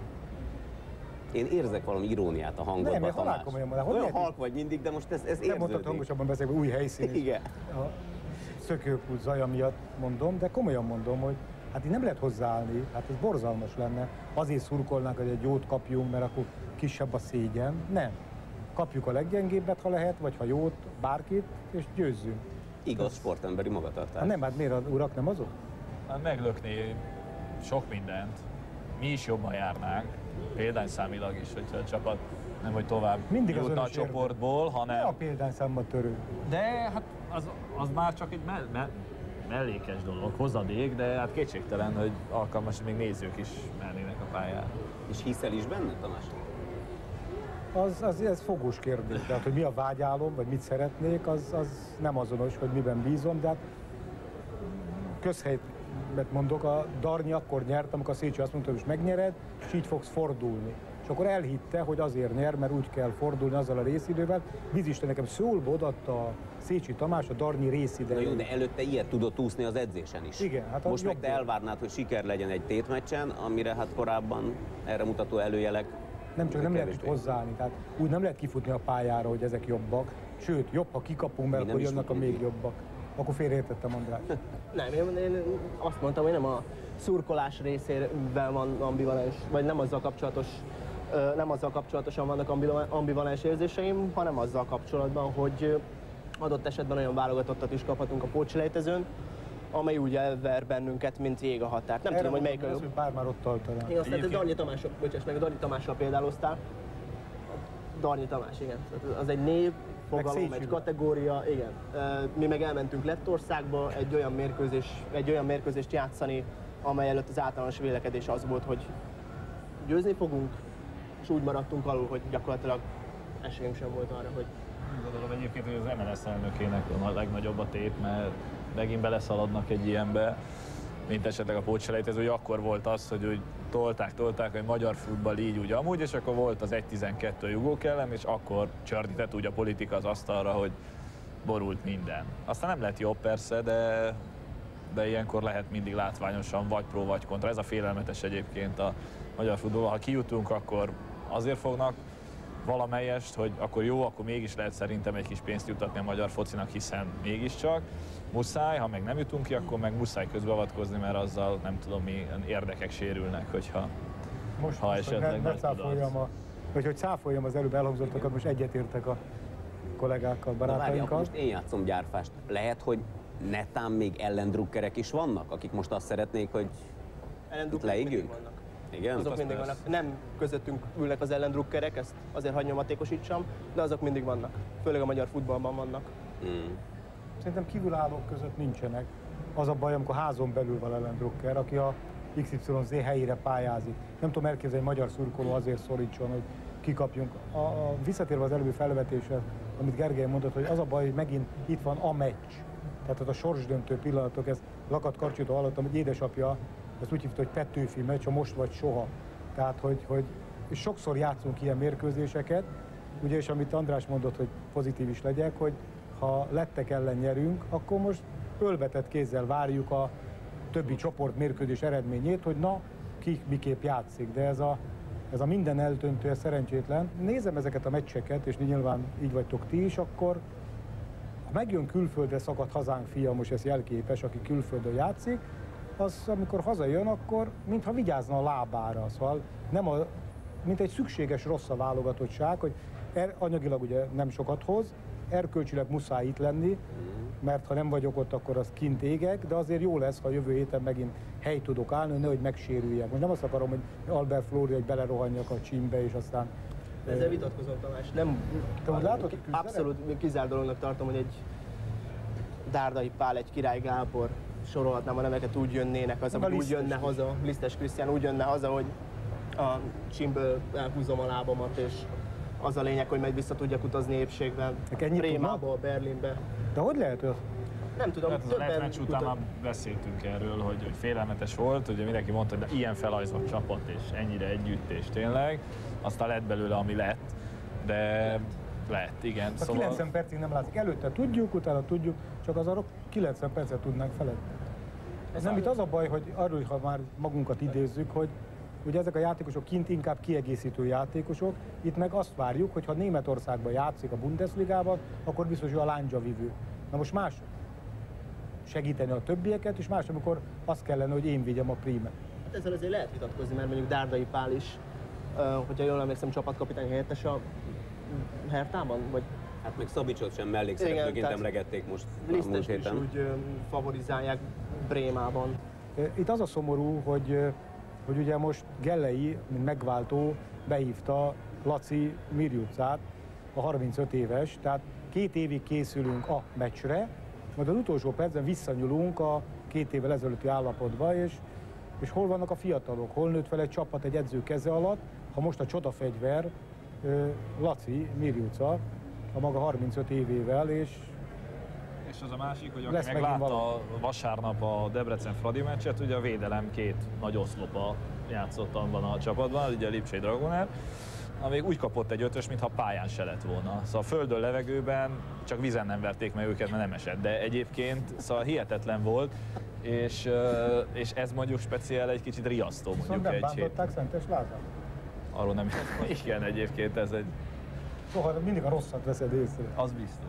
Én érzek valami iróniát a hangodban, nem, Tamás. Olyan halk vagy mindig, de most ez érződik. Nem mondtad hangosabban beszélni, új helyszín. Igen. A szökőkút zaja miatt mondom, de komolyan mondom, hogy hát így nem lehet hozzáállni, hát ez borzalmas lenne. Azért szurkolnánk, hogy egy jót kapjunk, mert akkor kisebb a szégyen. Nem. Kapjuk a leggyengébbet, ha lehet, vagy ha jót, bárkit, és győzzünk. Igaz sportemberi magatartás. Hát nem, hát miért az urak nem azok? Hát meglökni sok mindent. Mi is jobban járnánk, példányszámilag is, hogyha a csapat nem hogy tovább mindig jutna a csoportból, hanem... Ne a példányszámban törő. De hát az már csak egy mellékes dolog, hozadék, de hát kétségtelen, hogy alkalmas, még nézők is mennének a pályára. És hiszel is benne, Tamás? Ez fogós kérdés, tehát hogy mi a vágyálom, vagy mit szeretnék, az nem azonos, hogy miben bízom, de hát közhelyet mondok, a Darnyi akkor nyert, amikor a Szécsi azt mondta, hogy megnyered, és így fogsz fordulni. És akkor elhitte, hogy azért nyer, mert úgy kell fordulni azzal a részidővel. Bízisten, nekem szólba odaadta a Szécsi Tamás a Darnyi részidejét. Na jó, de előtte ilyet tudott úszni az edzésen is. Igen, hát most meg te elvárnád, hogy siker legyen egy tétmeccsen, amire hát korábban erre mutató előjelek. Nem csak nem lehet itt hozzáállni, tehát úgy nem lehet kifutni a pályára, hogy ezek jobbak. Sőt, jobb, ha kikapunk, mert akkor jönnek a még jobbak. Akkor félreértettem, András. Nem, én azt mondtam, hogy nem a szurkolás részével van ambivalens, vagy nem azzal kapcsolatosan vannak ambivalens érzéseim, hanem azzal kapcsolatban, hogy adott esetben olyan válogatottat is kaphatunk a pótselejtezőn, amely úgy elver bennünket, mint jég a határt. Nem tudom, hogy melyik a jobb. Pár már ott talán. Igen, aztán Darnyi Tamással, bocsáss meg, a Darnyi Tamással példáloztál. Darnyi Tamás, igen. Az egy név, fogalom, egy kategória, igen. Mi meg elmentünk Lettországba egy olyan mérkőzést játszani, amely előtt az általános vélekedés az volt, hogy győzni fogunk, és úgy maradtunk alul, hogy gyakorlatilag esélyünk sem volt arra, hogy... Gondolom egyébként, hogy az MLS elnökének a legnagyobb a tét, mert megint beleszaladnak egy ilyenbe, mint esetleg a pótselejtező, hogy akkor volt az, hogy úgy tolták, hogy magyar futball így úgy amúgy, és akkor volt az 1-12 a jugók ellen, és akkor csördített úgy a politika az asztalra, hogy borult minden. Aztán nem lett jobb persze, de ilyenkor lehet mindig látványosan vagy pró, vagy kontra. Ez a félelmetes egyébként a magyar futballban. Ha kijutunk, akkor azért fognak valamelyest, hogy akkor jó, akkor mégis lehet szerintem egy kis pénzt juttatni a magyar focinak, hiszen mégiscsak muszáj, ha meg nem jutunk ki, akkor meg muszáj közbeavatkozni, mert azzal nem tudom mi érdekek sérülnek, hogyha ha esetleg ne cáfoljam hogy cáfoljam az előbb elhangzottakat, most egyetértek a kollégákkal, barátainkkal. Most én játszom gyárfást. Lehet, hogy netán még ellendrukkerek is vannak, akik most azt szeretnék, hogy itt leégjünk? Igen? Azok mindig vannak. Nem közöttünk ülnek az ellendrukkerek, ezt azért hadd nyomatékosítsam, de azok mindig vannak. Főleg a magyar futballban vannak. Szerintem kívülállók között nincsenek. Az a baj, amikor házon belül van ellendrukker, aki a XYZ helyére pályázik. Nem tudom elképzelni, hogy magyar szurkoló azért szorítson, hogy kikapjunk. Visszatérve az előbbi felvetésre, amit Gergely mondott, hogy az a baj, hogy megint itt van a meccs. Tehát a sorsdöntő pillanatok, ezt Lakat Karcsitól hallottam, hogy édesapja ezt úgy hívta, hogy Petőfi meccs, a most vagy soha. Tehát, hogy és sokszor játszunk ilyen mérkőzéseket, ugye, és amit András mondott, hogy pozitív is legyek, hogy ha lettek ellen nyerünk, akkor most ölbetett kézzel várjuk a többi csoport mérkőzés eredményét, hogy na, ki miképp játszik, de ez a minden eltöntő, ez szerencsétlen. Nézem ezeket a meccseket, és nyilván így vagytok ti is, akkor ha megjön külföldre szakadt hazánk fia, most ez jelképes, aki külföldön játszik, az amikor hazajön, akkor mintha vigyázna a lábára, szóval nem mint egy szükséges rossz a válogatottság, hogy anyagilag ugye nem sokat hoz, erkölcsileg muszáj itt lenni, mert ha nem vagyok ott, akkor az kint égek, de azért jó lesz, ha jövő héten megint helyt tudok állni, nehogy megsérüljek. Most nem azt akarom, hogy Albert Flóri, hogy belerohanjak a csímbe, és aztán... Ezzel vitatkozom, Tamás. Nem, látod, abszolút kizárt dolognak tartom, hogy egy Dárdai Pál, egy Király Gábor, sorolhatnám a neveket, úgy jönnének haza, vagy úgy jönne haza, Lisztes Krisztián úgy jönne haza, hogy a csimből elhúzom a lábamat, és az a lényeg, hogy meg vissza tudjak utazni épségben, Brémából, Berlinbe. De hogy lehet? Nem tudom, hát többen... meccs után már beszéltünk erről, hogy félelmetes volt, ugye mindenki mondta, hogy ilyen felajzott csapat, és ennyire együtt, és tényleg, aztán lett belőle, ami lett, de lett, igen. A 90 percig nem látszik. Előtte tudjuk, utána tudjuk, csak az arról 90 percet tudnánk feledni. Ez nem itt az a baj, hogy arról, ha már magunkat idézzük, hogy ugye ezek a játékosok kint inkább kiegészítő játékosok, itt meg azt várjuk, hogy ha Németországban játszik a Bundesligában, akkor biztos, hogy a lándzsavívő. Na most más segíteni a többieket, és más, amikor azt kellene, hogy én vigyem a prímet. Hát ezzel azért lehet vitatkozni, mert mondjuk Dárdai Pál is, hogyha jól emlékszem, csapatkapitány helyettes a Hertában, vagy... Hát még Szabicsot sem mellékszereplőként emlegették most a múlt héten. Is úgy favorizálják Brémában. Itt az a szomorú, hogy ugye most Gellei, mint megváltó, behívta Laci Mirjucát, a 35 éves, tehát 2 évig készülünk a meccsre, majd az utolsó percben visszanyúlunk a 2 évvel ezelőtti állapotba, és hol vannak a fiatalok, hol nőtt fel egy csapat egy edző keze alatt, ha most a csodafegyver Laci Mirjuca, a maga 35 évével, és az a másik, hogy aki meglátta vasárnap a Debrecen-Fradi meccset, ugye a védelem 2 nagy oszlopa játszott abban a csapatban, ugye a Lipcsei Dragoner, ami úgy kapott egy 5-ös, mintha pályán se lett volna. Szóval földön, levegőben csak vízen nem verték meg őket, mert nem esett. De egyébként szóval hihetetlen volt, és ez mondjuk speciál egy kicsit riasztó mondjuk nem egy bántották Szentes Lázár? Arról nem, igen, egyébként ez egy... Soha mindig a rosszat veszed észre. Az biztos.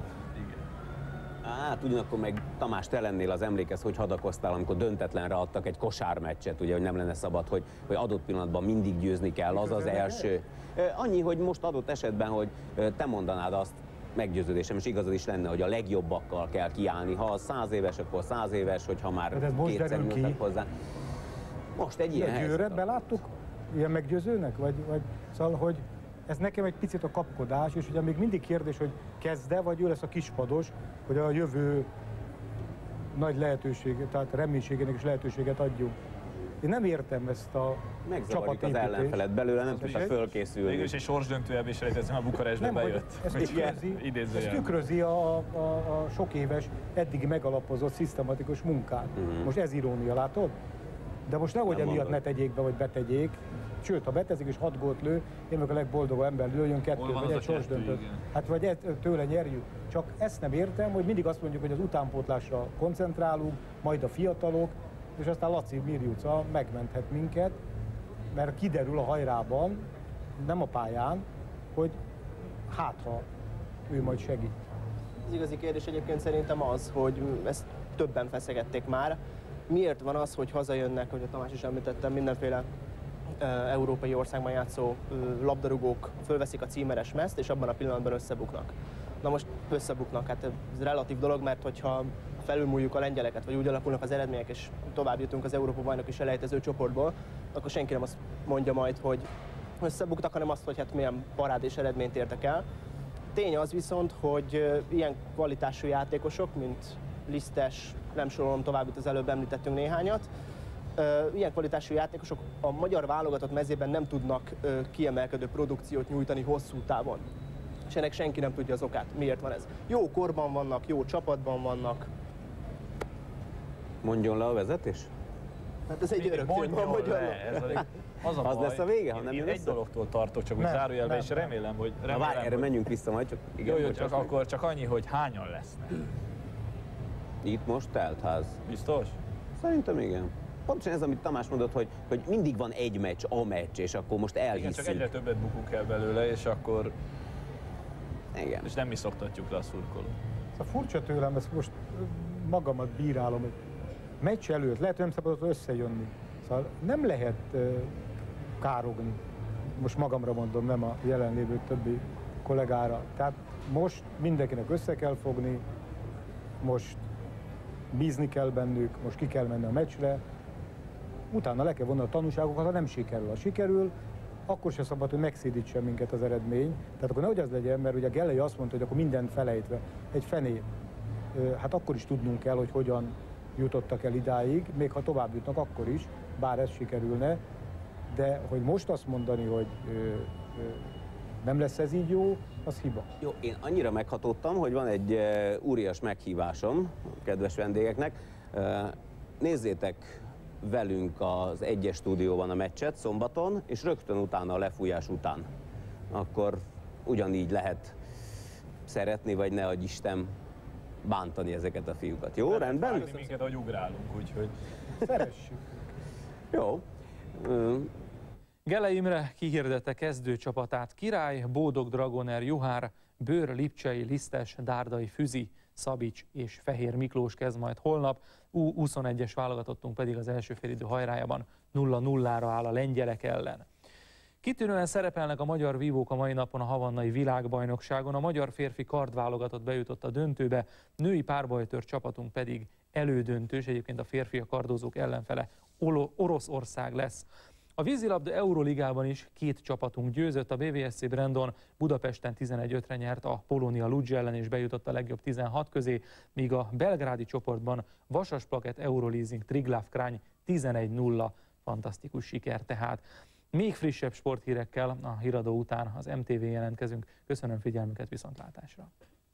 Hát ugyanakkor meg Tamás, te lennél az emlékez, hogy hadakoztál, amikor döntetlenre adtak egy kosármeccset, ugye, hogy nem lenne szabad, hogy adott pillanatban mindig győzni kell, az az első. Annyi, hogy most adott esetben, hogy te mondanád azt, meggyőződésem, és igazad is lenne, hogy a legjobbakkal kell kiállni. Ha 100 éves, akkor 100 éves, hogyha már kétszer nyújtak hozzá. Most egy ilyen helyzet. Beláttuk ilyen meggyőzőnek? Vagy szóval, hogy ez nekem egy picit a kapkodás, és ugye még mindig kérdés, hogy kezde, vagy ő lesz a kispados, hogy a jövő nagy lehetőséget, tehát reménységének is lehetőséget adjunk. Én nem értem ezt a megzavarjuk az ellenfelet belőle, nem tudta fölkészülni. Végülis egy sorsdöntő ebbésejtezem, a Bukarestbe bejött. Ez tükrözi a sok éves, eddigi megalapozott, szisztematikus munkát. Most ez irónia, látod? De most nehogy emiatt ne tegyék be, vagy betegyék. Sőt, ha betezik és 6 gólt lő, én meg a legboldogabb ember lőjön 2 vagy egy sorsdöntőt. Hát vagy tőle nyerjük. Csak ezt nem értem, hogy mindig azt mondjuk, hogy az utánpótlásra koncentrálunk, majd a fiatalok, és aztán Laci Mirjuca megmenthet minket, mert kiderül a hajrában, nem a pályán, hogy hát ha ő majd segít. Az igazi kérdés egyébként szerintem az, hogy ezt többen feszegették már. Miért van az, hogy hazajönnek, hogy a Tamás is említette, mindenféle európai országban játszó labdarúgók fölveszik a címeres mezt, és abban a pillanatban összebuknak. Na most összebuknak, hát ez relatív dolog, mert hogyha felülmúljuk a lengyeleket, vagy úgy alakulnak az eredmények, és tovább jutunk az Európa-bajnoki selejtező csoportból, akkor senki nem azt mondja majd, hogy összebuktak, hanem azt, hogy hát milyen parádés eredményt értek el. Tény az viszont, hogy ilyen kvalitású játékosok, mint Lisztes, nem sorolom tovább, itt az előbb említettünk néhányat, ilyen kvalitású játékosok a magyar válogatott mezében nem tudnak kiemelkedő produkciót nyújtani hosszú távon. És ennek senki nem tudja az okát. Miért van ez? Jó korban vannak, jó csapatban vannak. Mondjon le a vezetés? Hát ez egy örök mondjon le. Az lesz a vége, ha nem én jön egy össze? dologtól tartok, csak úgy zárójelben, és remélem, hogy... Na várj, erre menjünk vissza majd, csak igen. Jó, csak akkor csak annyi, hogy hányan lesznek. Itt most teltház. Biztos? Szerintem igen. Pontosan ez, amit Tamás mondott, hogy mindig van egy meccs, a meccs, és akkor most Igen, elhisszük. csak egyre többet bukunk el belőle, és akkor... Igen. És nem mi szoktatjuk le a szurkolót. Szóval furcsa tőlem, ezt most magamat bírálom, hogy meccs előtt lehet, hogy nem szabadott összejönni. Szóval nem lehet károgni. Most magamra mondom, nem a jelenlévő többi kollégára. Tehát most mindenkinek össze kell fogni, most bízni kell bennük, most ki kell menni a meccsre, utána le kell vonni a tanulságokat, ha nem sikerül. Ha sikerül, akkor se szabad, hogy megszédítsen minket az eredmény. Tehát akkor nehogy az legyen, mert ugye Gellei azt mondta, hogy akkor mindent felejtve, egy fenét. Hát akkor is tudnunk kell, hogy hogyan jutottak el idáig, még ha tovább jutnak, akkor is, bár ez sikerülne. De hogy most azt mondani, hogy nem lesz ez így jó, az hiba. Jó, én annyira meghatódtam, hogy van egy óriás meghívásom a kedves vendégeknek. Nézzétek velünk az egyes stúdióban a meccset szombaton, és rögtön utána a lefújás után. Akkor ugyanígy lehet szeretni, vagy ne adj Isten bántani ezeket a fiúkat. Jó, rendben? Vágni minket, ahogy ugrálunk, úgyhogy... Szeressük. Jó. Gellei Imre kihirdette kezdőcsapatát: Király, Bódog, Dragoner, Juhár, Bőr, Lipcsei, Lisztes, Dárdai, Füzi, Szabics és Fehér Miklós kezd majd holnap. U21-es válogatottunk pedig az első félidő hajrájában 0-0-ra áll a lengyelek ellen. Kitűnően szerepelnek a magyar vívók a mai napon a havannai világbajnokságon. A magyar férfi kardválogatott bejutott a döntőbe, női párbajtőr csapatunk pedig elődöntős, egyébként a férfiak kardozók ellenfele Oroszország lesz. A vízilabda Euróligában is két csapatunk győzött, a BVSC Brandon Budapesten 11-5-re nyert a Polonia Ludzs ellen és bejutott a legjobb 16 közé, míg a belgrádi csoportban Vasas Plaket Euroleasing Triglav Krány 11-0, fantasztikus siker tehát. Még frissebb sporthírekkel a híradó után az MTV jelentkezünk. Köszönöm figyelmüket, viszontlátásra!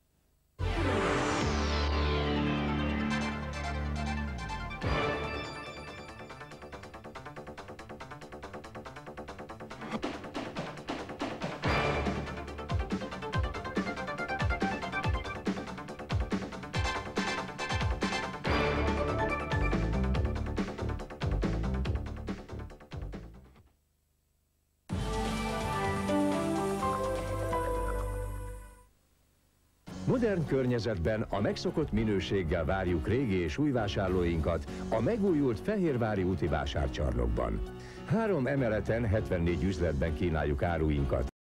Modern környezetben a megszokott minőséggel várjuk régi és új vásárlóinkat a megújult Fehérvári úti vásárcsarnokban. 3 emeleten 74 üzletben kínáljuk áruinkat.